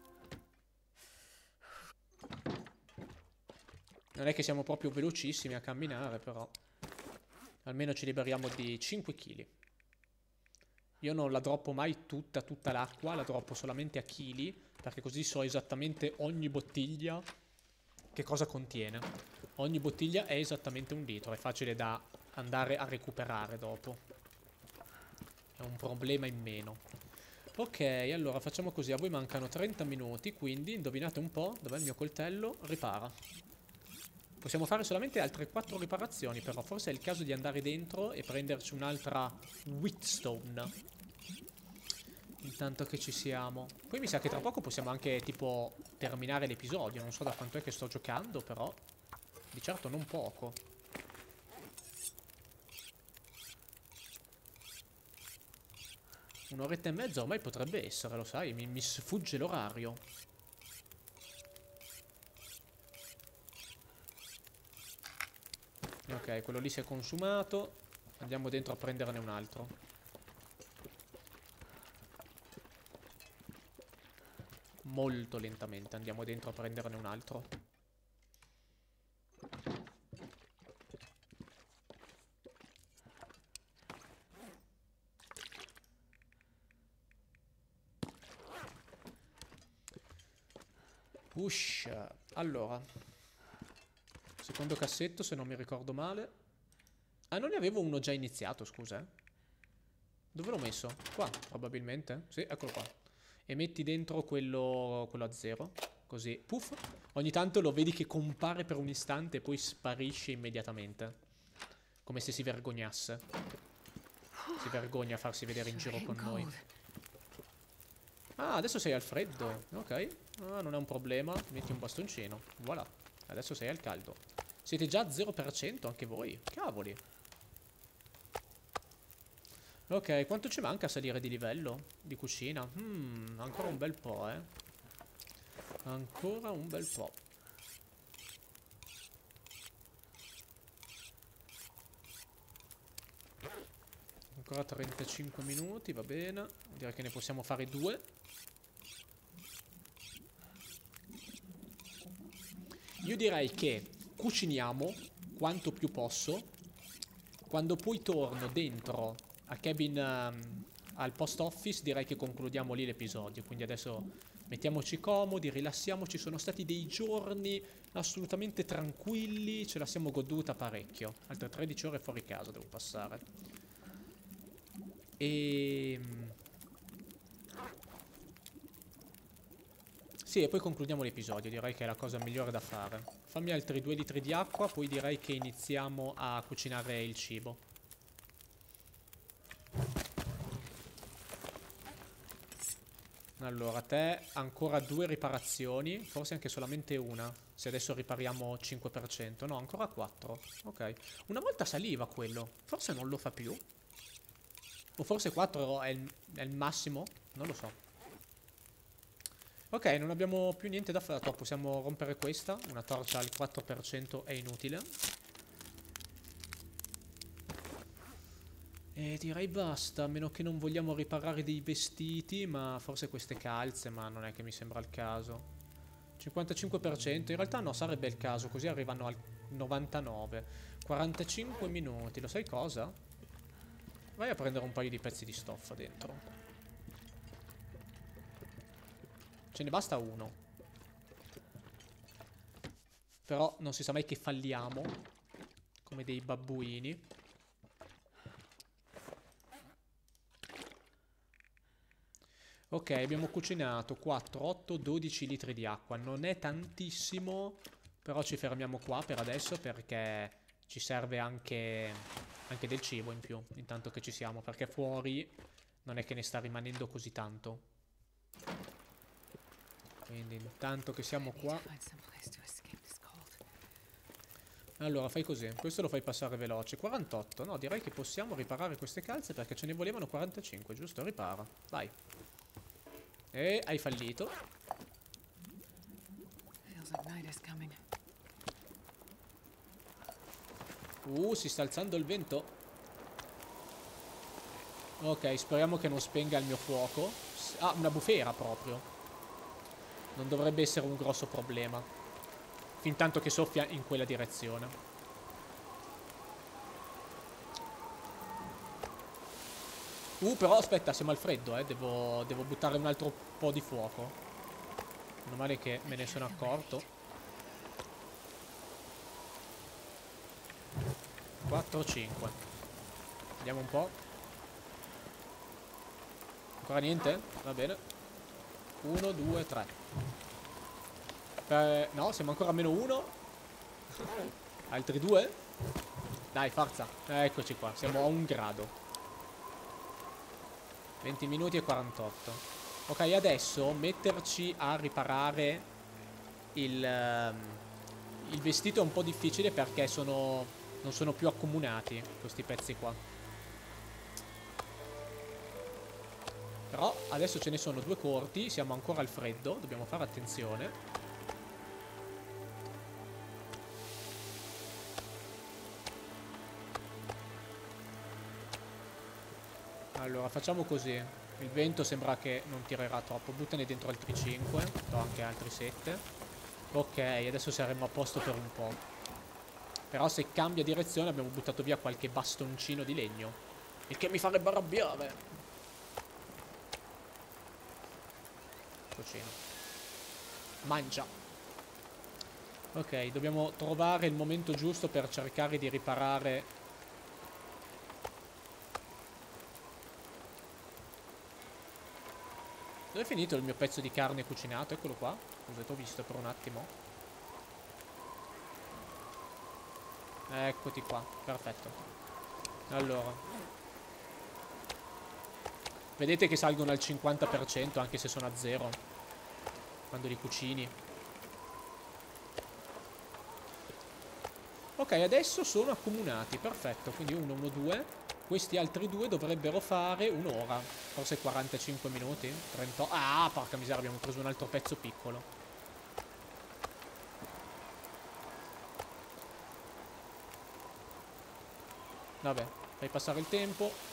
Non è che siamo proprio velocissimi a camminare, però almeno ci liberiamo di cinque chili. Io non la droppo mai tutta, tutta l'acqua, la droppo solamente a chili, perché così so esattamente ogni bottiglia che cosa contiene. Ogni bottiglia è esattamente un litro, è facile da andare a recuperare dopo. È un problema in meno. Ok, allora facciamo così, a voi mancano trenta minuti, quindi indovinate un po', dov'è il mio coltello? Ripara. Possiamo fare solamente altre quattro riparazioni, però forse è il caso di andare dentro e prenderci un'altra wheatstone. Intanto che ci siamo. Poi mi sa che tra poco possiamo anche tipo terminare l'episodio. Non so da quanto è che sto giocando, però di certo non poco. Un'oretta e mezza ormai potrebbe essere, lo sai, mi, mi sfugge l'orario. Ok, quello lì si è consumato. Andiamo dentro a prenderne un altro. Molto lentamente andiamo dentro a prenderne un altro. Ush. Allora. Secondo cassetto, se non mi ricordo male. Ah, non ne avevo uno già iniziato, scusa. eh. Dove l'ho messo? Qua, probabilmente. Sì, eccolo qua. E metti dentro quello, quello a zero. Così, puff. Ogni tanto lo vedi che compare per un istante e poi sparisce immediatamente. Come se si vergognasse. Si vergogna a farsi vedere in giro con noi. Ah, adesso sei al freddo. Ok. Ah, non è un problema. Metti un bastoncino. Voilà. Adesso sei al caldo. Siete già a zero per cento anche voi. Cavoli. Ok, quanto ci manca a salire di livello? Di cucina? Hmm, ancora un bel po', eh. Ancora un bel po'. Ancora trentacinque minuti, va bene. Direi che ne possiamo fare due. Io direi che cuciniamo quanto più posso. Quando poi torno dentro a cabin, um, al post office, direi che concludiamo lì l'episodio. Quindi adesso mettiamoci comodi, rilassiamoci. Sono stati dei giorni assolutamente tranquilli. Ce la siamo goduta parecchio. Altre tredici ore fuori casa devo passare. E... Sì, e poi concludiamo l'episodio. Direi che è la cosa migliore da fare. Fammi altri due litri di acqua, poi direi che iniziamo a cucinare il cibo. Allora, te ancora due riparazioni, forse anche solamente una. Se adesso ripariamo cinque per cento. No, ancora quattro. Ok. Una volta saliva quello. Forse non lo fa più. O forse quattro è il, è il massimo? Non lo so. Ok, non abbiamo più niente da fare. Possiamo rompere questa. Una torcia al quattro per cento è inutile. E direi basta. A meno che non vogliamo riparare dei vestiti. Ma forse queste calze. Ma non è che mi sembra il caso. cinquantacinque per cento. In realtà no, sarebbe il caso. Così arrivano al novantanove. quarantacinque minuti. Lo sai cosa? Vai a prendere un paio di pezzi di stoffa dentro. Ce ne basta uno. Però non si sa mai che falliamo. Come dei babbuini. Ok, abbiamo cucinato quattro, otto, dodici litri di acqua. Non è tantissimo. Però ci fermiamo qua per adesso perché ci serve anche, anche del cibo in più. Intanto che ci siamo. Perché fuori non è che ne sta rimanendo così tanto. Quindi intanto che siamo qua. Allora fai così. Questo lo fai passare veloce. quarantotto. No, direi che possiamo riparare queste calze perché ce ne volevano quarantacinque, giusto? Ripara. Vai. E hai fallito. Uh, si sta alzando il vento. Ok, speriamo che non spenga il mio fuoco. Ah, una bufera proprio. Non dovrebbe essere un grosso problema. Fintanto che soffia in quella direzione. Uh, però aspetta, siamo al freddo, eh. Devo, devo buttare un altro po' di fuoco. Meno male che me ne sono accorto. quattro, cinque. Vediamo un po'. Ancora niente? Va bene. uno, due, tre. Eh, no, siamo ancora a meno uno. Altri due. Dai, forza. Eccoci qua, siamo a un grado. venti minuti e quarantotto. Ok, adesso metterci a riparare il, um, il vestito è un po' difficile perché sono, non sono più accomunati questi pezzi qua. Però adesso ce ne sono due corti, siamo ancora al freddo, dobbiamo fare attenzione. Allora, facciamo così. Il vento sembra che non tirerà troppo. Buttane dentro altri cinque. No, anche altri sette. Ok, adesso saremo a posto per un po'. Però se cambia direzione abbiamo buttato via qualche bastoncino di legno. Il che mi farebbe arrabbiare. Cucina. Mangia. Ok, dobbiamo trovare il momento giusto per cercare di riparare. Dove è finito il mio pezzo di carne cucinato? Eccolo qua. Scusate, ho visto per un attimo. Eccoti qua, perfetto. Allora, vedete che salgono al cinquanta per cento anche se sono a zero quando li cucini. Ok, adesso sono accomunati, perfetto, quindi uno, uno, due. Questi altri due dovrebbero fare un'ora, forse quarantacinque minuti, trenta. Ah, porca miseria, abbiamo preso un altro pezzo piccolo. Vabbè, fai passare il tempo.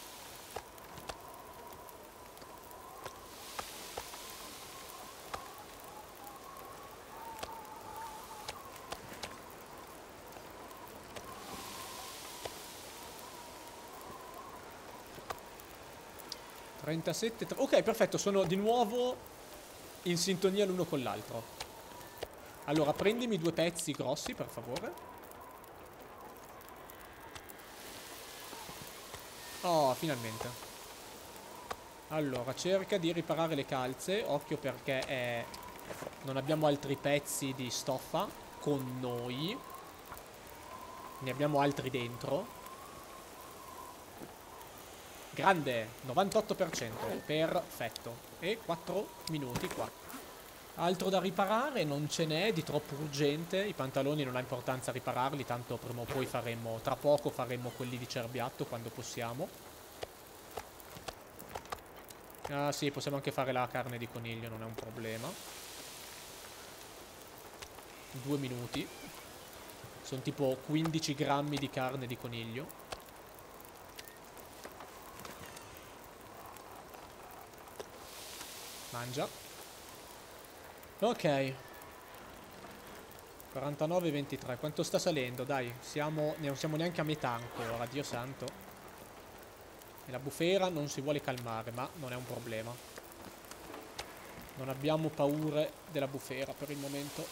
trentasette. Ok, perfetto, sono di nuovo in sintonia l'uno con l'altro. Allora, prendimi due pezzi grossi, per favore. Oh, finalmente. Allora, cerca di riparare le calze. Occhio perché è... non abbiamo altri pezzi di stoffa con noi. Ne abbiamo altri dentro. Grande, novantotto per cento, perfetto. E quattro minuti qua. Altro da riparare non ce n'è di troppo urgente. I pantaloni non ha importanza ripararli, tanto prima o poi faremo, tra poco faremo quelli di cerbiatto quando possiamo. Ah sì, possiamo anche fare la carne di coniglio, non è un problema. Due minuti. Sono tipo quindici grammi di carne di coniglio. Mangia. Ok. quarantanove ventitré. Quanto sta salendo? Dai, siamo, non siamo neanche a metà ancora, Dio santo. E la bufera non si vuole calmare, ma non è un problema. Non abbiamo paure della bufera per il momento.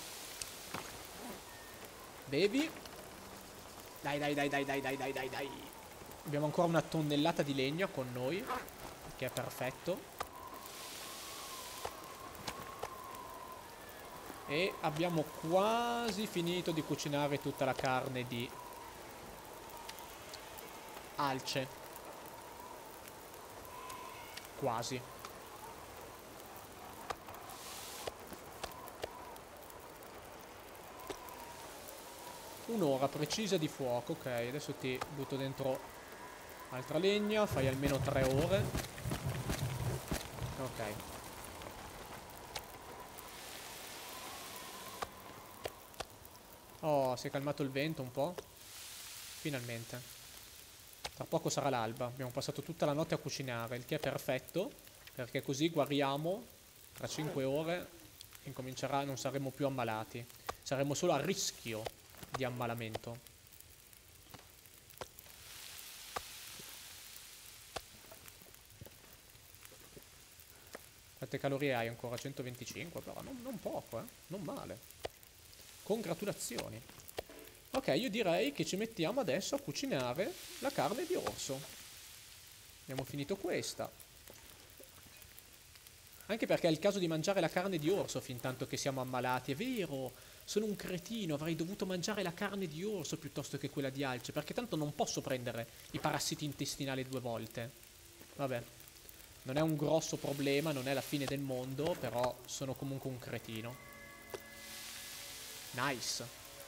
Bevi. Dai, dai, dai, dai, dai, dai, dai, dai, dai. Abbiamo ancora una tonnellata di legna con noi, che è perfetto. E abbiamo quasi finito di cucinare tutta la carne di alce. Quasi. Un'ora precisa di fuoco. Ok, adesso ti butto dentro altra legna. Fai almeno tre ore. Ok. Oh, si è calmato il vento un po'. Finalmente. Tra poco sarà l'alba. Abbiamo passato tutta la notte a cucinare, il che è perfetto, perché così guariamo. Tra cinque ore incomincerà, non saremo più ammalati. Saremo solo a rischio di ammalamento. Quante calorie hai ancora? centoventicinque però, non, non poco, eh. Non male. Congratulazioni. Ok, io direi che ci mettiamo adesso a cucinare la carne di orso. Abbiamo finito questa. Anche perché è il caso di mangiare la carne di orso fin tanto che siamo ammalati. È vero, sono un cretino, avrei dovuto mangiare la carne di orso piuttosto che quella di alce, perché tanto non posso prendere i parassiti intestinali due volte. Vabbè, non è un grosso problema, non è la fine del mondo, però sono comunque un cretino. Nice.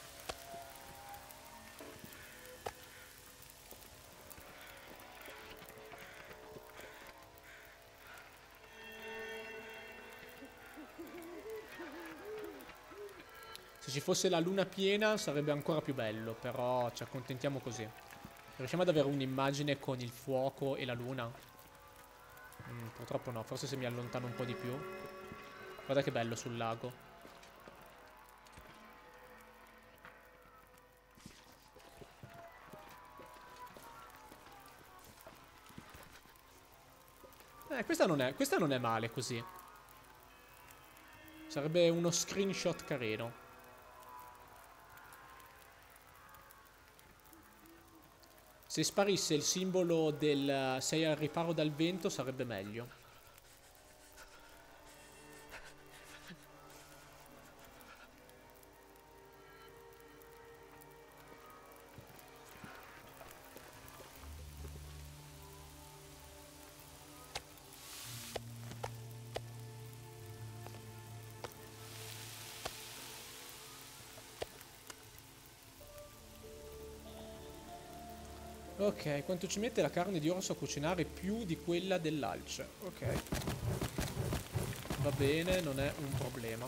Se ci fosse la luna piena sarebbe ancora più bello, però ci accontentiamo così. Riusciamo ad avere un'immagine con il fuoco e la luna? Mm, purtroppo no, forse se mi allontano un po' di più. Guarda che bello sul lago. Eh, questa non è, questa non è male così. Sarebbe uno screenshot carino. Se sparisse il simbolo del sei al riparo dal vento sarebbe meglio. Ok, quanto ci mette la carne di orso a cucinare più di quella dell'alce? Ok. Va bene, non è un problema.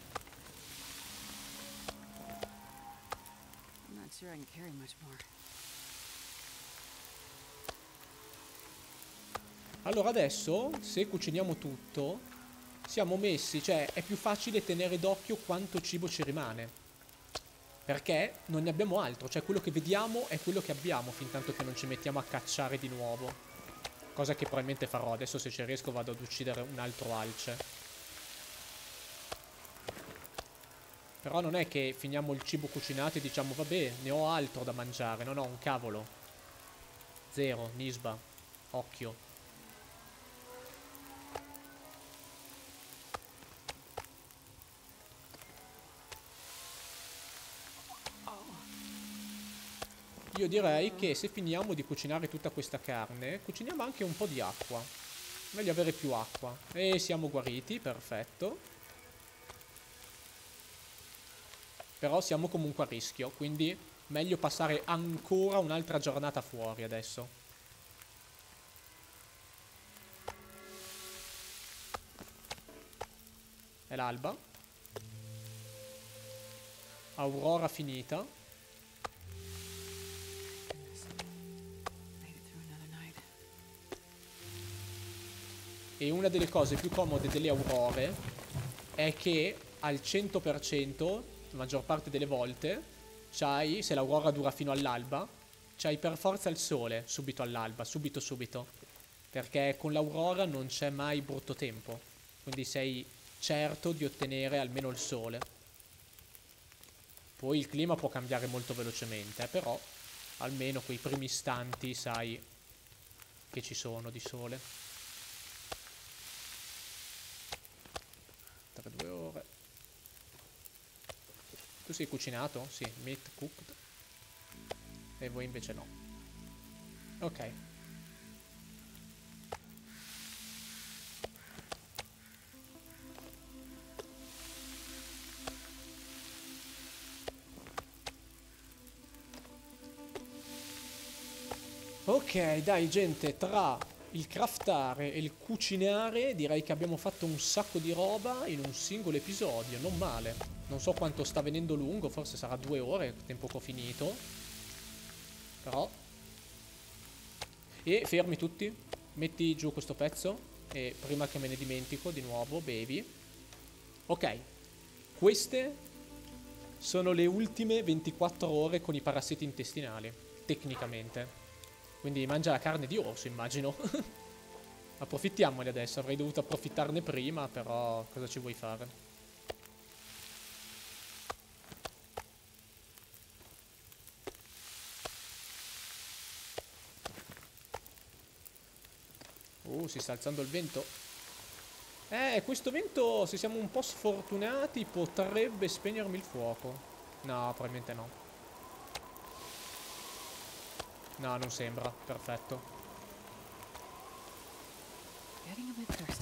I'm not sure I can carry much more. Allora adesso, se cuciniamo tutto, siamo messi, cioè è più facile tenere d'occhio quanto cibo ci rimane. Perché non ne abbiamo altro, cioè quello che vediamo è quello che abbiamo, fin tanto che non ci mettiamo a cacciare di nuovo. Cosa che probabilmente farò, adesso se ci riesco vado ad uccidere un altro alce. Però non è che finiamo il cibo cucinato e diciamo vabbè, ne ho altro da mangiare, no no, un cavolo. Zero, Nisba, occhio. Io direi che se finiamo di cucinare tutta questa carne, cuciniamo anche un po' di acqua. Meglio avere più acqua. E siamo guariti, perfetto. Però siamo comunque a rischio, quindi meglio passare ancora un'altra giornata fuori adesso. È l'alba. Aurora finita. E una delle cose più comode delle aurore è che al cento per cento, la maggior parte delle volte, c'hai, se l'aurora dura fino all'alba, c'hai per forza il sole subito all'alba, subito subito. Perché con l'aurora non c'è mai brutto tempo, quindi sei certo di ottenere almeno il sole. Poi il clima può cambiare molto velocemente, però almeno quei primi istanti sai che ci sono di sole. Tra due ore. Tu sei cucinato? Sì, meat cooked. E voi invece no. Ok. Ok, dai gente, tra il craftare e il cucinare direi che abbiamo fatto un sacco di roba in un singolo episodio, non male. Non so quanto sta venendo lungo, forse sarà due ore, tempo che ho finito. Però... E fermi tutti, metti giù questo pezzo e prima che me ne dimentico di nuovo, bevi. Ok, queste sono le ultime ventiquattro ore con i parassiti intestinali, tecnicamente. Quindi mangia la carne di orso, immagino. Approfittiamone adesso, avrei dovuto approfittarne prima, però cosa ci vuoi fare? Uh, si sta alzando il vento. Eh, questo vento, se siamo un po' sfortunati, potrebbe spegnermi il fuoco. No, probabilmente no. No, non sembra, perfetto. Getting a bit thirsty.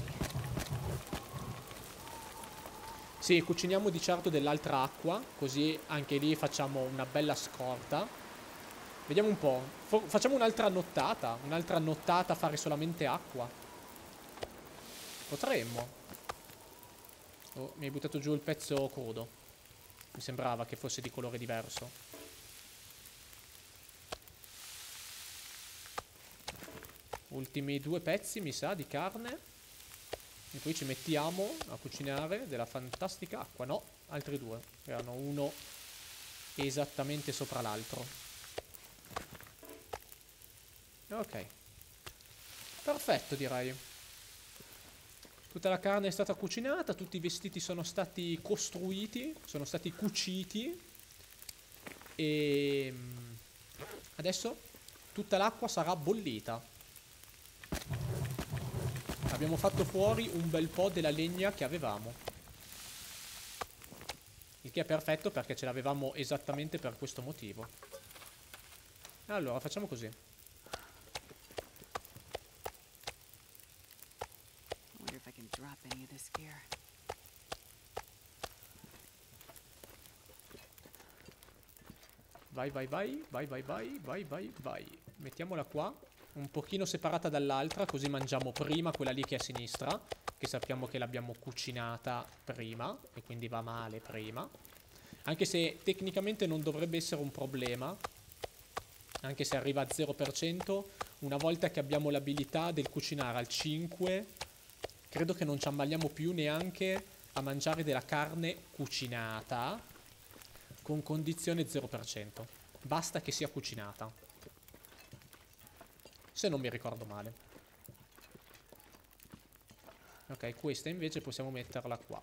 Sì, cuciniamo di certo dell'altra acqua, così anche lì facciamo una bella scorta. Vediamo un po'. F- facciamo un'altra nottata, un'altra nottata a fare solamente acqua. Potremmo. Oh, mi hai buttato giù il pezzo crudo. Mi sembrava che fosse di colore diverso. Ultimi due pezzi, mi sa, di carne. E poi ci mettiamo a cucinare della fantastica acqua. No, altri due. Erano uno esattamente sopra l'altro. Ok. Perfetto, direi. Tutta la carne è stata cucinata, tutti i vestiti sono stati costruiti, sono stati cuciti. E adesso tutta l'acqua sarà bollita. Abbiamo fatto fuori un bel po' della legna che avevamo. Il che è perfetto perché ce l'avevamo esattamente per questo motivo. Allora, facciamo così. I wonder if I can drop any of this gear. Vai, vai, vai, vai, vai, vai, vai, vai, vai. Mettiamola qua, un pochino separata dall'altra, così mangiamo prima quella lì che è a sinistra, che sappiamo che l'abbiamo cucinata prima, e quindi va male prima. Anche se tecnicamente non dovrebbe essere un problema, anche se arriva a zero per cento, una volta che abbiamo l'abilità del cucinare al cinque, credo che non ci ammaliamo più neanche a mangiare della carne cucinata con condizione zero per cento. Basta che sia cucinata. Se non mi ricordo male. Ok, questa invece possiamo metterla qua.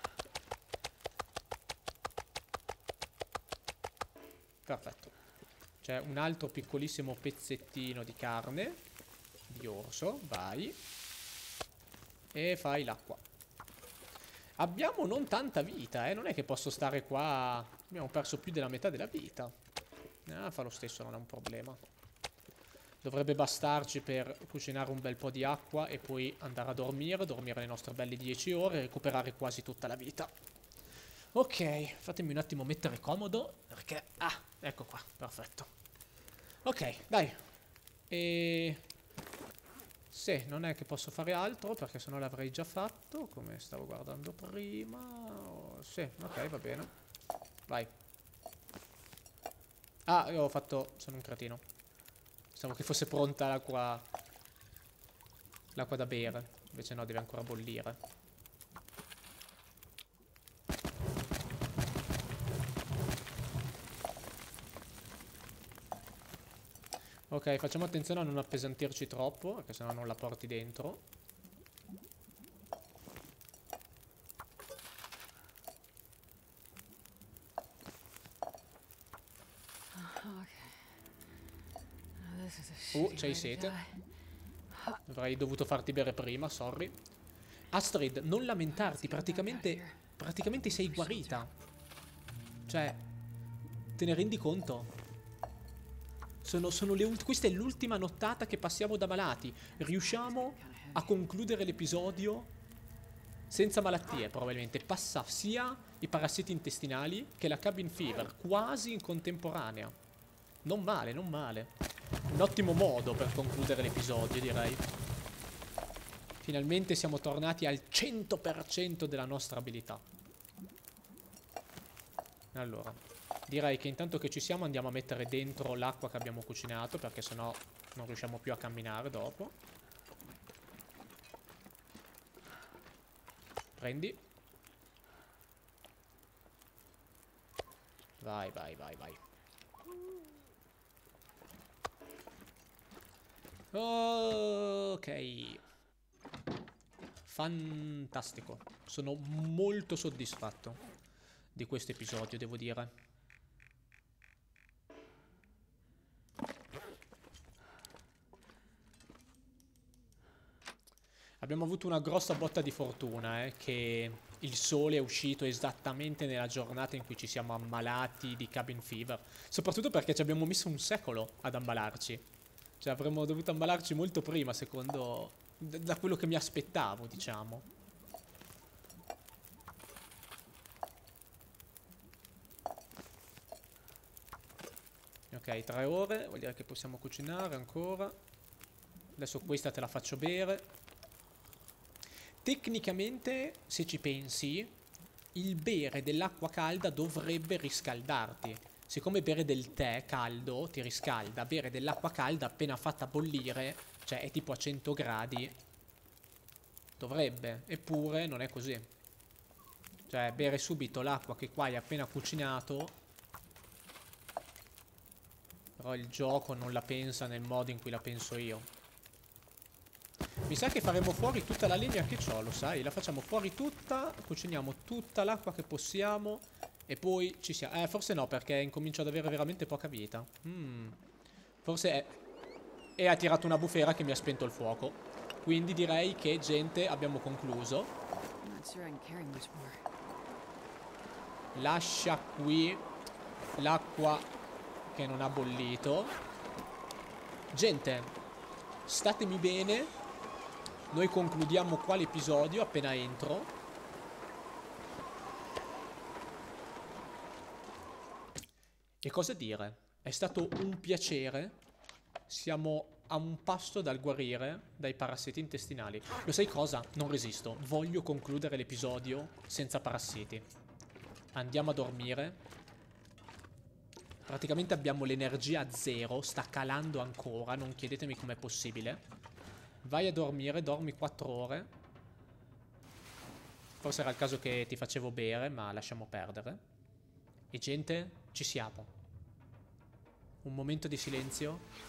Perfetto. C'è un altro piccolissimo pezzettino di carne di orso, vai. E fai l'acqua. Abbiamo non tanta vita, eh. Non è che posso stare qua. Abbiamo perso più della metà della vita. Ah, fa lo stesso, non è un problema. Dovrebbe bastarci per cucinare un bel po' di acqua e poi andare a dormire, dormire le nostre belle dieci ore e recuperare quasi tutta la vita. Ok, fatemi un attimo mettere comodo perché... Ah, ecco qua, perfetto. Ok, dai. E... Sì, non è che posso fare altro perché sennò l'avrei già fatto, come stavo guardando prima. Oh, sì, ok, va bene. Vai. Ah, io ho fatto... Sono un cretino. Pensavo che fosse pronta l'acqua... L'acqua da bere. Invece no, deve ancora bollire. Ok, facciamo attenzione a non appesantirci troppo, perché sennò non la porti dentro. Uh, c'hai sete. Avrei dovuto farti bere prima, sorry. Astrid, non lamentarti, praticamente, praticamente sei guarita. Cioè, te ne rendi conto? Sono, sono le ult- questa è l'ultima nottata che passiamo da malati. Riusciamo a concludere l'episodio senza malattie, probabilmente. Passa sia i parassiti intestinali che la cabin fever, quasi in contemporanea. Non male, non male. Un ottimo modo per concludere l'episodio, direi. Finalmente siamo tornati al cento per cento della nostra abilità. Allora, direi che intanto che ci siamo andiamo a mettere dentro l'acqua che abbiamo cucinato, perché sennò non riusciamo più a camminare dopo. Prendi. Vai, vai, vai, vai. Ok. Fantastico. Sono molto soddisfatto di questo episodio, devo dire. Abbiamo avuto una grossa botta di fortuna, eh, che il sole è uscito esattamente nella giornata in cui ci siamo ammalati di cabin fever. Soprattutto perché ci abbiamo messo un secolo ad ammalarci. Cioè avremmo dovuto ammalarci molto prima, secondo... da quello che mi aspettavo, diciamo. Ok, tre ore, vuol dire che possiamo cucinare ancora. Adesso questa te la faccio bere. Tecnicamente, se ci pensi, il bere dell'acqua calda dovrebbe riscaldarti. Siccome bere del tè caldo ti riscalda, bere dell'acqua calda appena fatta bollire, cioè è tipo a cento gradi, dovrebbe. Eppure non è così. Cioè bere subito l'acqua che qua hai appena cucinato. Però il gioco non la pensa nel modo in cui la penso io. Mi sa che faremo fuori tutta la legna che ho, lo sai? La facciamo fuori tutta, cuciniamo tutta l'acqua che possiamo e poi ci siamo. Eh, forse no, perché incomincio ad avere veramente poca vita. Mm. Forse è... E ha tirato una bufera che mi ha spento il fuoco. Quindi direi che, gente, abbiamo concluso. I'm not sure I can carry much more. Lascia qui l'acqua che non ha bollito. Gente, statemi bene. Noi concludiamo qua l'episodio appena entro. E cosa dire? È stato un piacere. Siamo a un passo dal guarire dai parassiti intestinali. Lo sai cosa? Non resisto. Voglio concludere l'episodio senza parassiti. Andiamo a dormire. Praticamente abbiamo l'energia a zero. Sta calando ancora. Non chiedetemi com'è possibile. Vai a dormire. Dormi quattro ore. Forse era il caso che ti facevo bere, ma lasciamo perdere. E gente, ci siamo. Un momento di silenzio.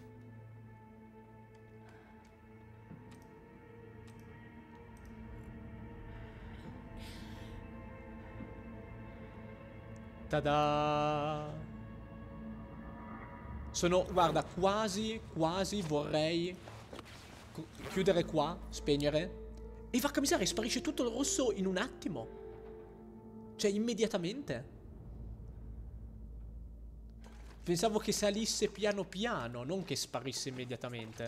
Tada! Sono, guarda, quasi, quasi vorrei chiudere qua, spegnere. E va a miseria, sparisce tutto il rosso in un attimo. Cioè, immediatamente. Pensavo che salisse piano piano, non che sparisse immediatamente.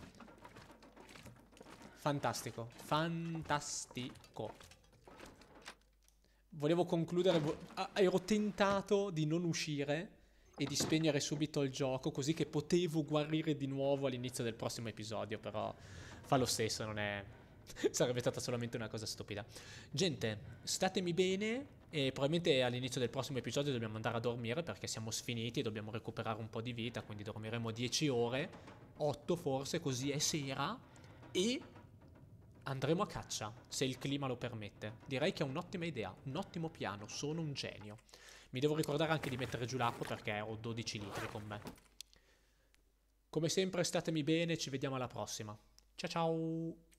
Fantastico, fantastico. Volevo concludere, vo ero tentato di non uscire e di spegnere subito il gioco, così che potevo guarire di nuovo all'inizio del prossimo episodio, però fa lo stesso, non è... sarebbe stata solamente una cosa stupida. Gente, statemi bene e probabilmente all'inizio del prossimo episodio dobbiamo andare a dormire perché siamo sfiniti e dobbiamo recuperare un po' di vita, quindi dormiremo dieci ore, otto forse, così è sera, e... andremo a caccia, se il clima lo permette. Direi che è un'ottima idea, un ottimo piano, sono un genio. Mi devo ricordare anche di mettere giù l'acqua perché ho dodici litri con me. Come sempre statemi bene, ci vediamo alla prossima. Ciao ciao!